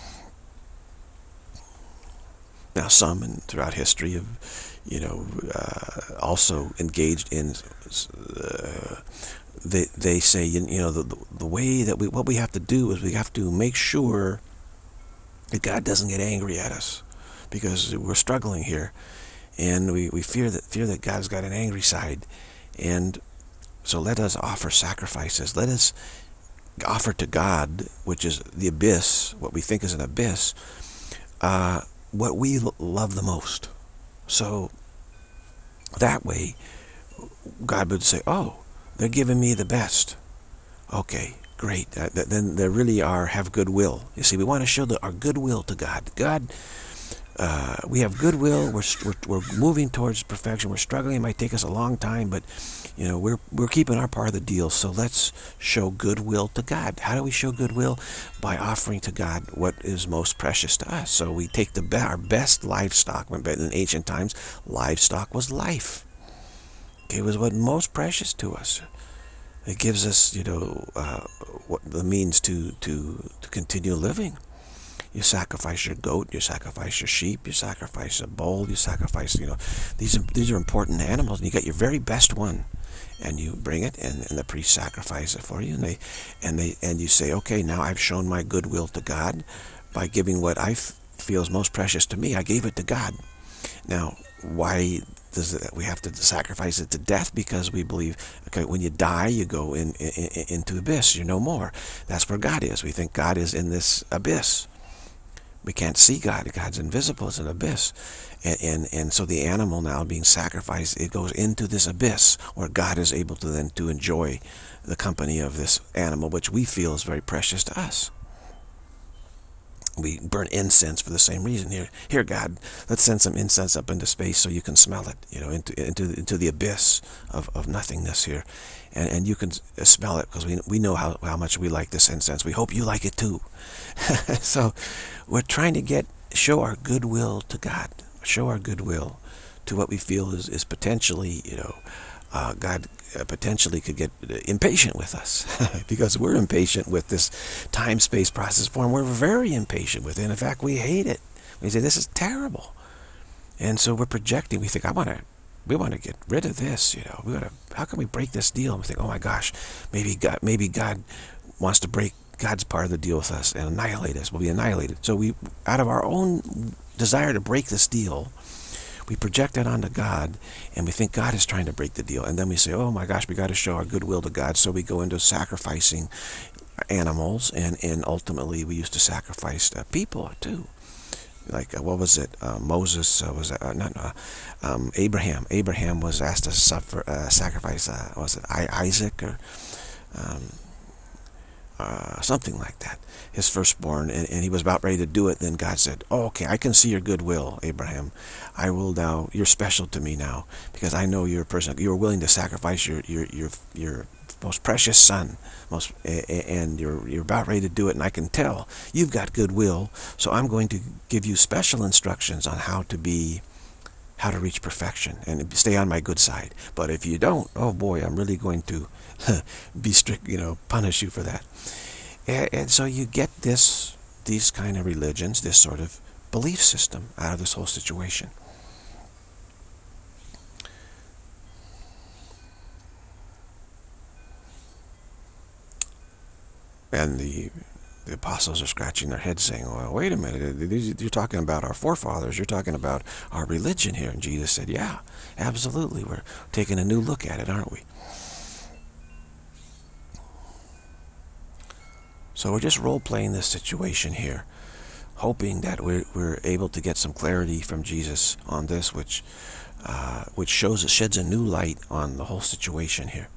Now some, and throughout history, have, you know, uh, also engaged in, uh, they, they say, you, you know, the, the, the way that we, what we have to do is we have to make sure that God doesn't get angry at us, because we're struggling here. And we, we fear that fear that God's got an angry side. And so let us offer sacrifices. Let us offer to God, which is the abyss, what we think is an abyss, uh, what we love the most. So that way, God would say, oh, they're giving me the best. Okay, great. Uh, then they really are, have goodwill. You see, we want to show the, our goodwill to God. God... Uh, we have goodwill. We're, we're we're moving towards perfection. We're struggling. It might take us a long time, but you know we're we're keeping our part of the deal. So let's show goodwill to God. How do we show goodwill? By offering to God what is most precious to us. So we take the our best livestock. In ancient times, livestock was life. It was what most precious to us. It gives us, you know, uh, what the means to to to continue living. You sacrifice your goat, you sacrifice your sheep, you sacrifice a bull, you sacrifice, you know, these are, these are important animals, and you get your very best one, and you bring it, and, and the priest sacrifice it for you, and they, and they, and you say, okay, now I've shown my goodwill to God by giving what I f feel is most precious to me. I gave it to God. Now, why does it, we have to sacrifice it to death? Because we believe, okay, when you die, you go in, in, in into abyss. You're no more. That's where God is. We think God is in this abyss. We can't see God. God's invisible. It's an abyss. And, and, and so the animal now being sacrificed, it goes into this abyss where God is able to then to enjoy the company of this animal, which we feel is very precious to us. We burn incense for the same reason. Here, here, God, let's send some incense up into space so you can smell it, you know, into into into the abyss of, of nothingness here, and and you can smell it because we we know how how much we like this incense. We hope you like it too. So, we're trying to get show our goodwill to God, show our goodwill to what we feel is is potentially, you know, uh, God uh, potentially could get impatient with us because we're impatient with this time-space process form. We're very impatient with it. And in fact, we hate it. We say, this is terrible. And so we're projecting. We think, I want to, we want to get rid of this. You know, we want to, how can we break this deal? And we think, oh my gosh, maybe God, maybe God wants to break God's part of the deal with us and annihilate us. We'll be annihilated. So we, out of our own desire to break this deal, we project it onto God, and we think God is trying to break the deal. And then we say, oh my gosh, we got to show our goodwill to God. So we go into sacrificing animals, and, and ultimately we used to sacrifice uh, people too. Like, uh, what was it? Uh, Moses, uh, was uh, not, uh, um, Abraham. Abraham was asked to suffer, uh, sacrifice, uh, was it I Isaac? Or, um, uh, something like that, his firstborn, and, and he was about ready to do it. Then God said, oh, okay, I can see your goodwill, Abraham. I will now, you're special to me now, because I know you're a person, you're willing to sacrifice your your your your most precious son, most, and you're you're about ready to do it, and I can tell you've got goodwill. So I'm going to give you special instructions on how to be, how to reach perfection and stay on my good side. But if you don't, oh boy, I'm really going to be strict, you know, punish you for that. And, and so you get this, these kind of religions, this sort of belief system out of this whole situation. And the the apostles are scratching their heads saying, well, wait a minute, you're talking about our forefathers, you're talking about our religion here. And Jesus said, yeah, absolutely, we're taking a new look at it, aren't we? So we're just role-playing this situation here, hoping that we're, we're able to get some clarity from Jesus on this, which uh, which shows, sheds a new light on the whole situation here.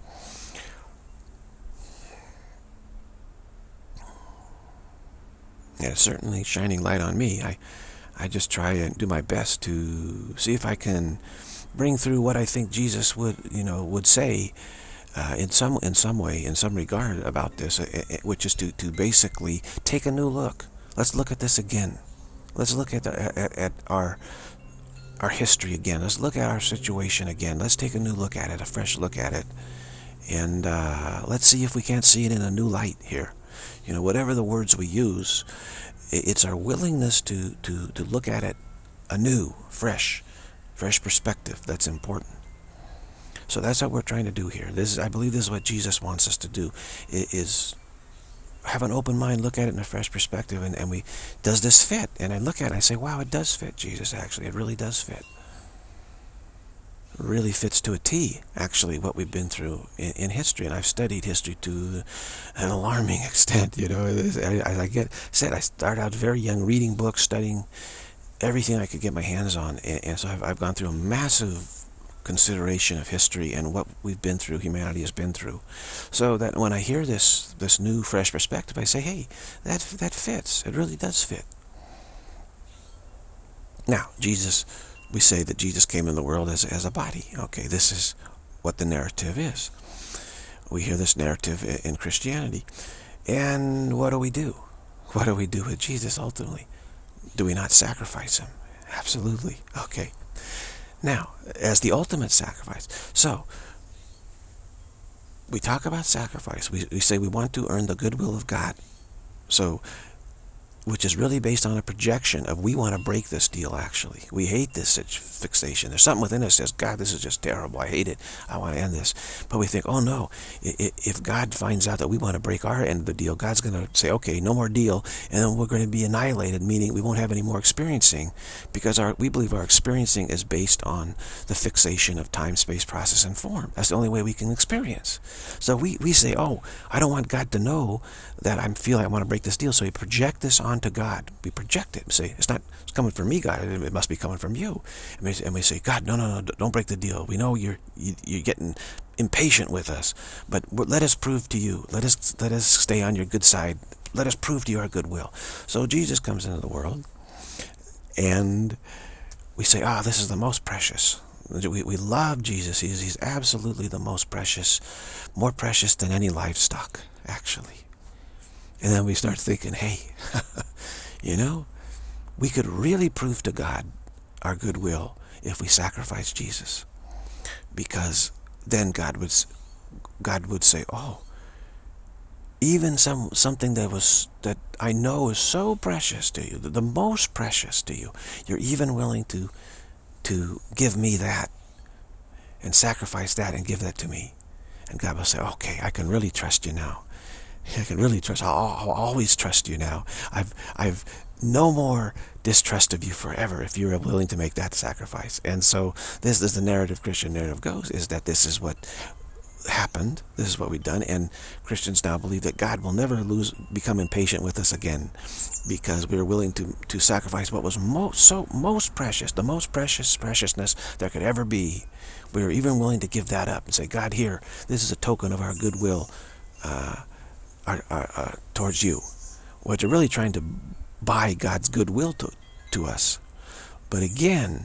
Yeah, certainly shining light on me. I, I just try and do my best to see if I can bring through what I think Jesus would, you know, would say uh, in some in some way, in some regard about this, uh, which is to to basically take a new look. Let's look at this again. Let's look at the, at, at our our history again. Let's look at our situation again. Let's take a new look at it, a fresh look at it, and uh, let's see if we can't see it in a new light here. You know, whatever the words we use, it's our willingness to, to, to look at it anew, fresh, fresh perspective that's important. So that's what we're trying to do here. This is, I believe this is what Jesus wants us to do, is have an open mind, look at it in a fresh perspective, and, and we, does this fit? And I look at it and I say, wow, it does fit, Jesus, actually. It really does fit. Really fits to a T, actually, what we've been through in, in history. And I've studied history to an alarming extent, you know. As I, I get said, I start out very young, reading books, studying everything I could get my hands on. And, and so I've, I've gone through a massive consideration of history and what we've been through, humanity has been through. So that when I hear this, this new, fresh perspective, I say, hey, that, that fits. It really does fit. Now, Jesus... we say that Jesus came in the world as, as a body. Okay, this is what the narrative is. We hear this narrative in Christianity. And what do we do? What do we do with Jesus ultimately? Do we not sacrifice him? Absolutely. Okay. Now, as the ultimate sacrifice. So, we talk about sacrifice. We, we say we want to earn the goodwill of God. So, which is really based on a projection of we want to break this deal, actually. We hate this such fixation. There's something within us that says, God, this is just terrible. I hate it. I want to end this. But we think, oh no, if God finds out that we want to break our end of the deal, God's going to say, okay, no more deal, and then we're going to be annihilated, meaning we won't have any more experiencing, because our, we believe our experiencing is based on the fixation of time, space, process, and form. That's the only way we can experience. So we, we say, oh, I don't want God to know that I feel I want to break this deal, so we project this onto God. We project it and say, it's not it's coming from me, God, it must be coming from you. And we, and we say, God, no, no, no, don't break the deal. We know you're you, you're getting impatient with us, but let us prove to you, let us let us stay on your good side, let us prove to you our goodwill. So Jesus comes into the world, and we say, ah, this is the most precious. We, we love Jesus. He's, he's absolutely the most precious, more precious than any livestock, actually. And then we start thinking, hey, you know, we could really prove to God our goodwill if we sacrifice Jesus. Because then God would, God would say, oh, even some something that was that I know is so precious to you, the most precious to you, you're even willing to to give me that and sacrifice that and give that to me. And God will say, okay, I can really trust you now. I can really trust. I'll, I'll always trust you now. I've I've no more distrust of you forever if you're willing to make that sacrifice. And so this is the narrative, Christian narrative goes, is that this is what happened. This is what we've done. And Christians now believe that God will never lose, become impatient with us again, because we are willing to, to sacrifice what was most, so most precious, the most precious preciousness there could ever be. We are even willing to give that up and say, God, here, this is a token of our goodwill. Uh, are, are, uh, towards you, which are really trying to buy God's goodwill to, to us. But again,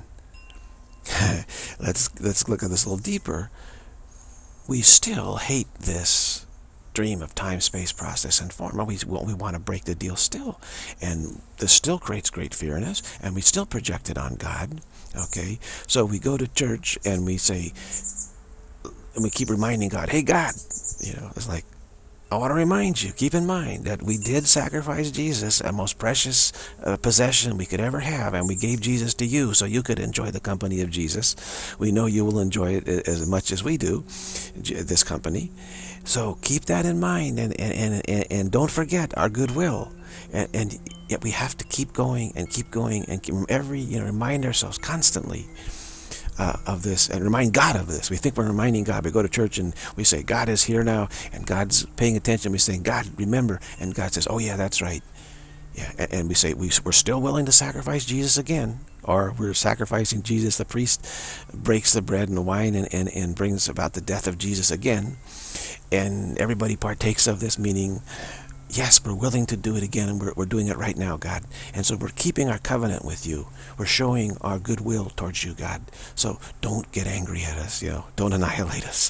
let's let's look at this a little deeper. We still hate this dream of time, space, process, and form. We, we want to break the deal still. And this still creates great fear in us, and we still project it on God. Okay? So we go to church and we say, and we keep reminding God, hey God, you know, it's like, I want to remind you, keep in mind that we did sacrifice Jesus, a most precious uh, possession we could ever have, and we gave Jesus to you so you could enjoy the company of Jesus. We know you will enjoy it as much as we do, this company. So keep that in mind, and, and, and, and don't forget our goodwill. And, and yet we have to keep going and keep going and keep, every, you know, remind ourselves constantly Uh, of this, and remind God of this. We think we're reminding God. We go to church and we say, God is here now, and God's paying attention. We say, God, remember. And God says, oh yeah, that's right. Yeah, and, and we say, we, we're still willing to sacrifice Jesus again, or we're sacrificing Jesus. The priest breaks the bread and the wine and, and, and brings about the death of Jesus again. And everybody partakes of this, meaning, yes, we're willing to do it again, and we're, we're doing it right now, God. And so we're keeping our covenant with you. We're showing our goodwill towards you, God. So don't get angry at us, you know. Don't annihilate us.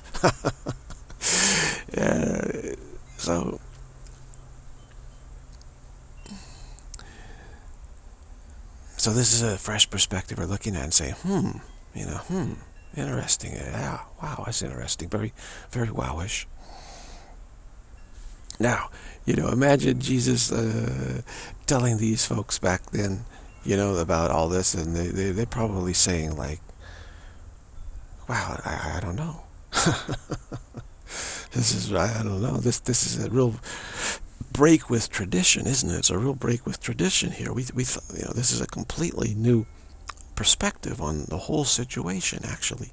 uh, so, so this is a fresh perspective we're looking at and saying, hmm, you know, hmm, interesting. Yeah, wow, that's interesting. Very, very wowish. Now, you know, imagine Jesus uh, telling these folks back then, you know, about all this, and they, they, they're probably saying, like, wow, I, I don't know. This is, I don't know, this this is a real break with tradition, isn't it? It's a real break with tradition here. We, we you know, this is a completely new perspective on the whole situation, actually.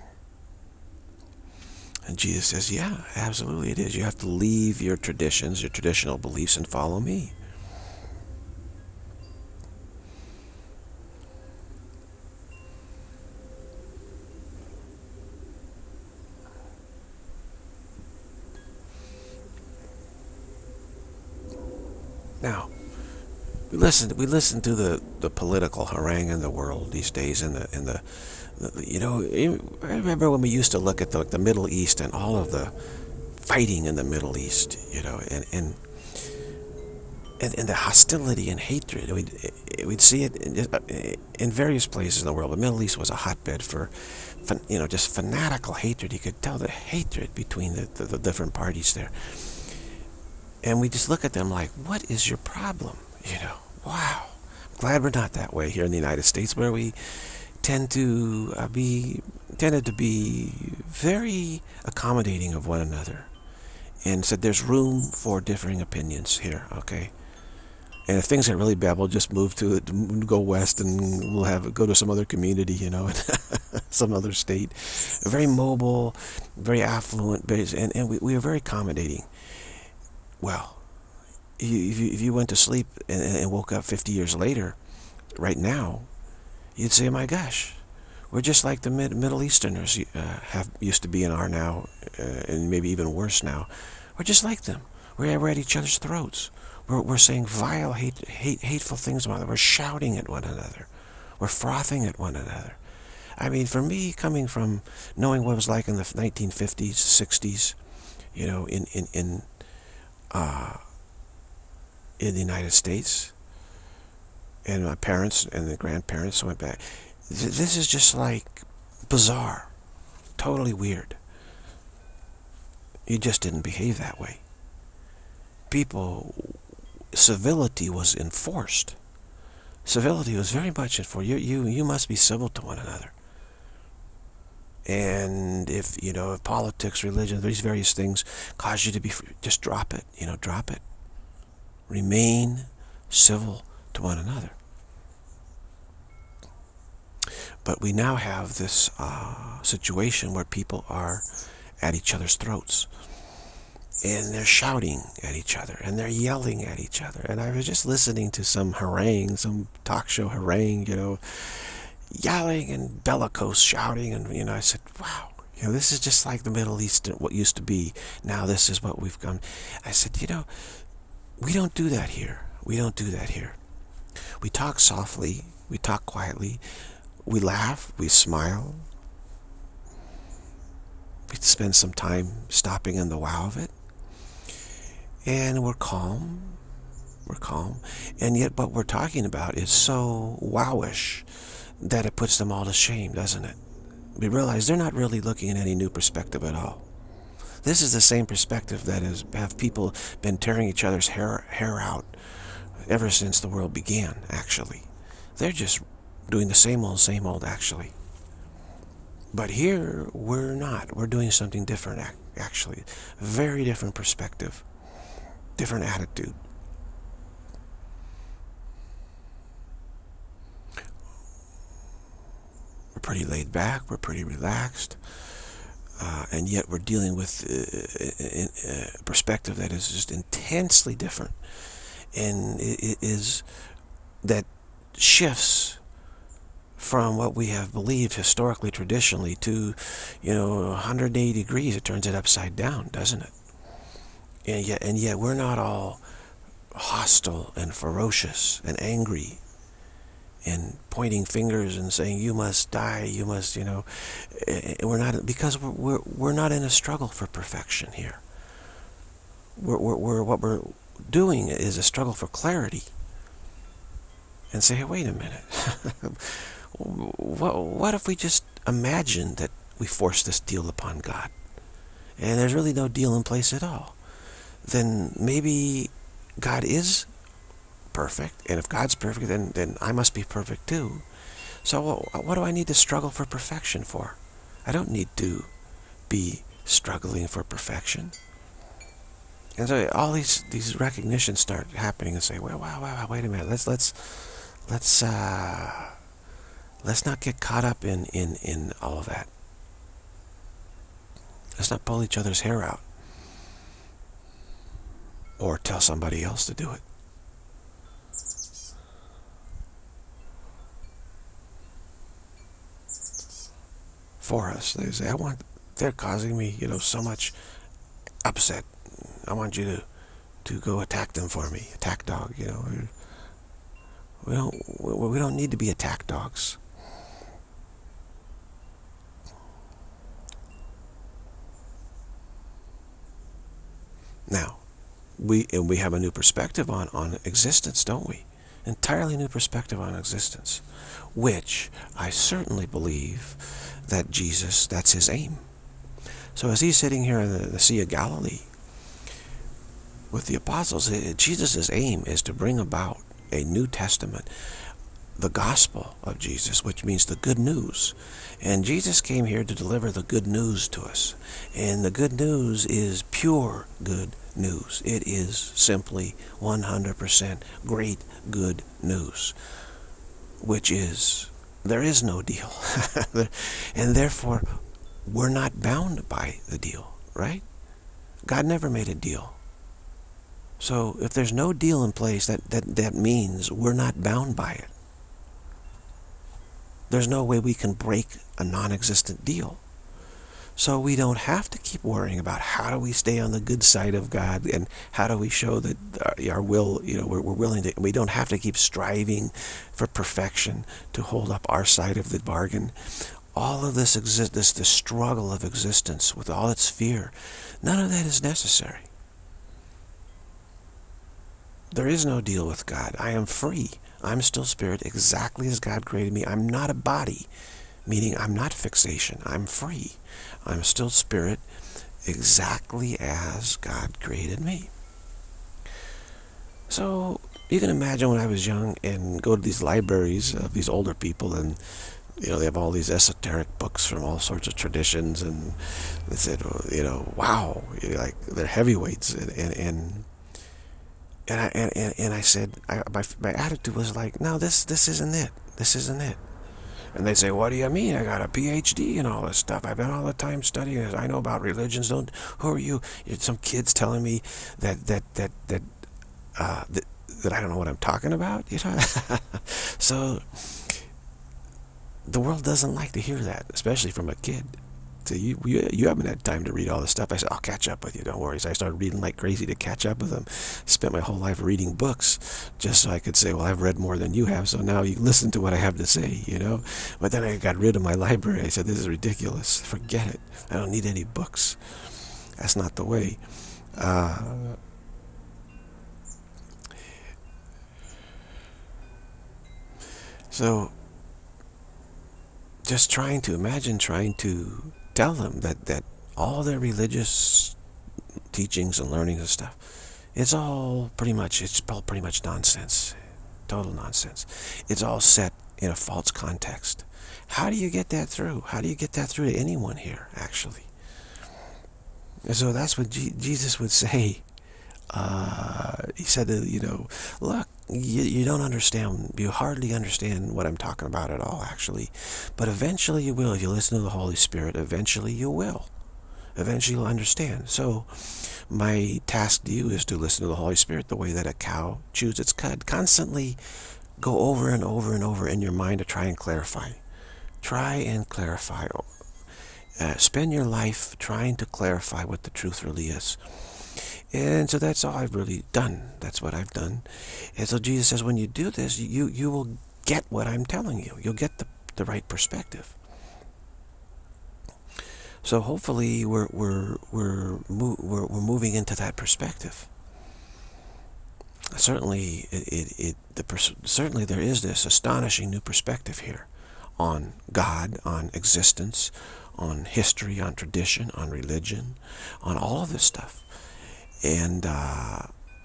And Jesus says, yeah, absolutely it is. You have to leave your traditions, your traditional beliefs, and follow me. Now, we listen. We listen to the, the political harangue in the world these days, in the in the, the you know. I remember when we used to look at the, the Middle East and all of the fighting in the Middle East, you know, and and and, and the hostility and hatred. We'd we'd see it in, in various places in the world. The Middle East was a hotbed for, you know, just fanatical hatred. You could tell the hatred between the, the, the different parties there. And we just look at them like, what is your problem? You know, wow. I'm glad we're not that way here in the United States, where we tend to uh, be, tended to be very accommodating of one another. And said there's room for differing opinions here, okay? And if things get really bad, we'll just move to it, go west, and we'll have go to some other community, you know, some other state. Very mobile, very affluent, and, and we, we are very accommodating. Well, if you, if you went to sleep and, and woke up fifty years later, right now, you'd say, oh my gosh, we're just like the Mid Middle Easterners uh, have used to be and are now, uh, and maybe even worse now. We're just like them. We're, we're at each other's throats. We're, we're saying vile, hate, hate, hateful things about them. We're shouting at one another. We're frothing at one another. I mean, for me, coming from knowing what it was like in the nineteen fifties, sixties, you know, in, in, in Uh, in the United States, and my parents and the grandparents went back. This is just like bizarre, totally weird. You just didn't behave that way. People, civility was enforced. Civility was very much enforced. You, you, you must be civil to one another. And if, you know, if politics, religion, these various things cause you to be free, just drop it, you know, drop it. Remain civil to one another. But we now have this uh, situation where people are at each other's throats. And they're shouting at each other, and they're yelling at each other. And I was just listening to some harangue, some talk show harangue, you know, yelling and bellicose, shouting, and, you know, I said, wow, You know, this is just like the Middle East, what used to be. Now this is what we've come. I said, you know, we don't do that here. We don't do that here. We talk softly. We talk quietly. We laugh. We smile. We spend some time stopping in the wow of it. And we're calm. We're calm. And yet what we're talking about is so wowish that it puts them all to shame, doesn't it? We realize they're not really looking at any new perspective at all. This is the same perspective that is have people been tearing each other's hair hair out ever since the world began, actually. They're just doing the same old, same old, actually. But here, we're not. We're doing something different, actually. Very different perspective. Different attitude. We're pretty laid back. We're pretty relaxed. Uh, and yet we're dealing with uh, a, a perspective that is just intensely different. And it is that shifts from what we have believed historically, traditionally, to, you know, one hundred eighty degrees. It turns it upside down, doesn't it? And yet, and yet we're not all hostile and ferocious and angry and pointing fingers and saying, you must die, you must, you know. We're not, because we're, we're, we're not in a struggle for perfection here. We're, we're, we're, what we're doing is a struggle for clarity. And say, hey, wait a minute. what, what if we just imagine that we force this deal upon God? And there's really no deal in place at all. Then maybe God is perfect, and if God's perfect, then, then I must be perfect too. So what, what do I need to struggle for perfection for? I don't need to be struggling for perfection. And so all these these recognitions start happening and say, well, wow, wow, wow, wait a minute, let's let's let's uh, let's not get caught up in in in all of that. Let's not pull each other's hair out or tell somebody else to do it. For us, they say, I want. They're causing me, you know, so much upset. I want you to to go attack them for me. Attack dog, you know. We don't we don't need to be attack dogs. Now, we and we have a new perspective on on existence, don't we? Entirely new perspective on existence, which I certainly believe that Jesus, that's his aim. So as he's sitting here in the, the Sea of Galilee with the apostles, Jesus' aim is to bring about a New Testament, the gospel of Jesus, which means the good news. And Jesus came here to deliver the good news to us. And the good news is pure good news. It is simply one hundred percent great good news, which is there is no deal. And therefore, we're not bound by the deal, right? God never made a deal. So if there's no deal in place, that, that, that means we're not bound by it. There's no way we can break a non-existent deal. So we don't have to keep worrying about how do we stay on the good side of God and how do we show that our will, you know, we're, we're willing to, we don't have to keep striving for perfection to hold up our side of the bargain. All of this exist, this the struggle of existence with all its fear, none of that is necessary. There is no deal with God. I am free. I'm still spirit exactly as God created me. I'm not a body, meaning I'm not fixation. I'm free. I'm still spirit exactly as God created me. So you can imagine when I was young and go to these libraries of these older people, and you know, they have all these esoteric books from all sorts of traditions, and they said, you know, wow, like they're heavyweights, and and and and I and, and, and I said, I, my my attitude was like, no, this this isn't it. This isn't it. And they say, what do you mean? I got a P H D and all this stuff. I've been all the time studying this. I know about religions. Don't. Who are you? Some kids telling me that that that that uh, that, that I don't know what I'm talking about. You know. So the world doesn't like to hear that, especially from a kid. So you, you you haven't had time to read all this stuff. I said, I'll catch up with you, don't worry. So I started reading like crazy to catch up with them. Spent my whole life reading books just so I could say, well, I've read more than you have, so now you listen to what I have to say, you know. But then I got rid of my library. I said, this is ridiculous. Forget it. I don't need any books. That's not the way. Uh, so just trying to imagine trying to tell them that, that all their religious teachings and learnings and stuff, it's all pretty much, it's all pretty much nonsense. Total nonsense. It's all set in a false context. How do you get that through? How do you get that through to anyone here, actually? And so that's what G Jesus would say. Uh, he said that, you know, look, you, you don't understand, you hardly understand what I'm talking about at all, actually. But eventually you will. If you listen to the Holy Spirit, eventually you will. Eventually you'll understand. So my task to you is to listen to the Holy Spirit the way that a cow chews its cud. Constantly go over and over and over in your mind to try and clarify. Try and clarify. Uh, spend your life trying to clarify what the truth really is. And so that's all I've really done. That's what I've done. And so Jesus says, when you do this, you you will get what I'm telling you. You'll get the, the right perspective. So hopefully we're we're we're mo we're, we're moving into that perspective. Certainly, it it, it the pers certainly there is this astonishing new perspective here on God, on existence, on history, on tradition, on religion, on all of this stuff. And uh,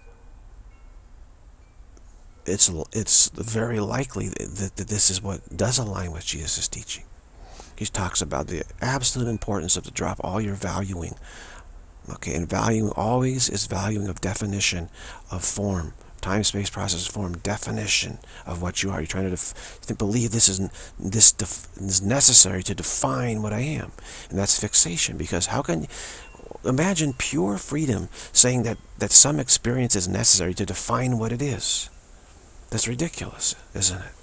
it's it's very likely that, that this is what does align with Jesus' teaching. He talks about the absolute importance of to drop all your valuing. Okay, and valuing always is valuing of definition, of form, time, space, process, form, definition of what you are. You're trying to, def to believe this is this def is necessary to define what I am, and that's fixation. Because how can you imagine pure freedom saying that that some experience is necessary to define what it is? That's ridiculous, isn't it?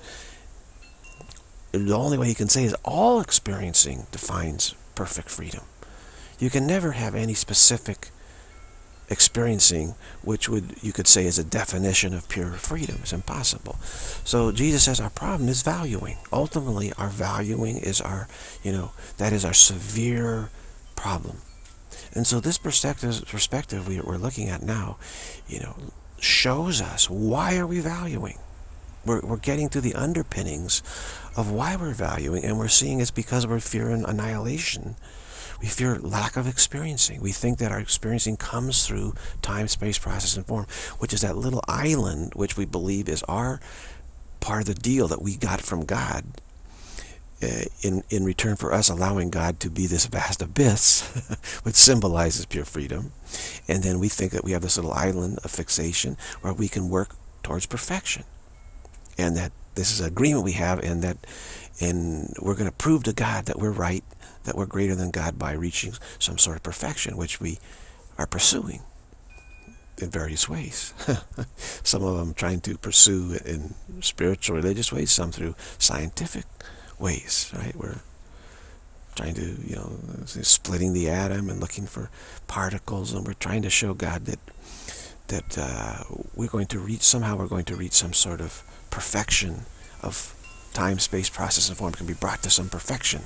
The only way you can say is all experiencing defines perfect freedom. You can never have any specific experiencing which would you could say is a definition of pure freedom. It's impossible. So Jesus says our problem is valuing. Ultimately, our valuing is our, you know, that is our severe problem. And so this perspective, perspective we, we're looking at now, you know, shows us why are we valuing. We're, we're getting to the underpinnings of why we're valuing, and we're seeing it's because we're fearing annihilation. We fear lack of experiencing. We think that our experiencing comes through time, space, process, and form, which is that little island which we believe is our part of the deal that we got from God uh, in, in return for us allowing God to be this vast abyss, which symbolizes pure freedom. And then we think that we have this little island of fixation where we can work towards perfection. And that this is an agreement we have, and that and we're going to prove to God that we're right, that we're greater than God by reaching some sort of perfection, which we are pursuing in various ways. Some of them trying to pursue in spiritual, religious ways, some through scientific ways, right? We're trying to, you know, splitting the atom and looking for particles, and we're trying to show God that that uh, we're going to reach, somehow we're going to reach some sort of perfection of time, space, process, and form, can be brought to some perfection.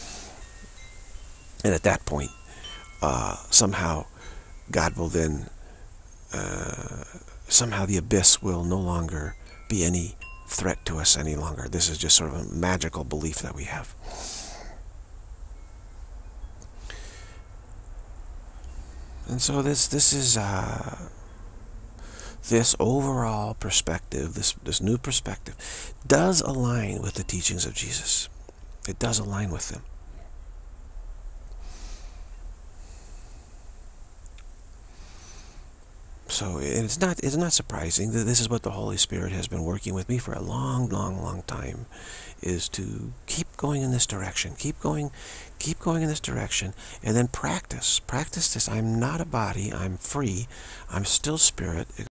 And at that point, uh, somehow God will then, uh, somehow the abyss will no longer be any threat to us any longer. This is just sort of a magical belief that we have. And so this, this is, uh, this overall perspective, this, this new perspective, does align with the teachings of Jesus. It does align with them. So it's not, it's not surprising that this is what the Holy Spirit has been working with me for a long, long, long time, is to keep going in this direction, keep going, keep going in this direction, and then practice. Practice this. I'm not a body, I'm free, I'm still spirit,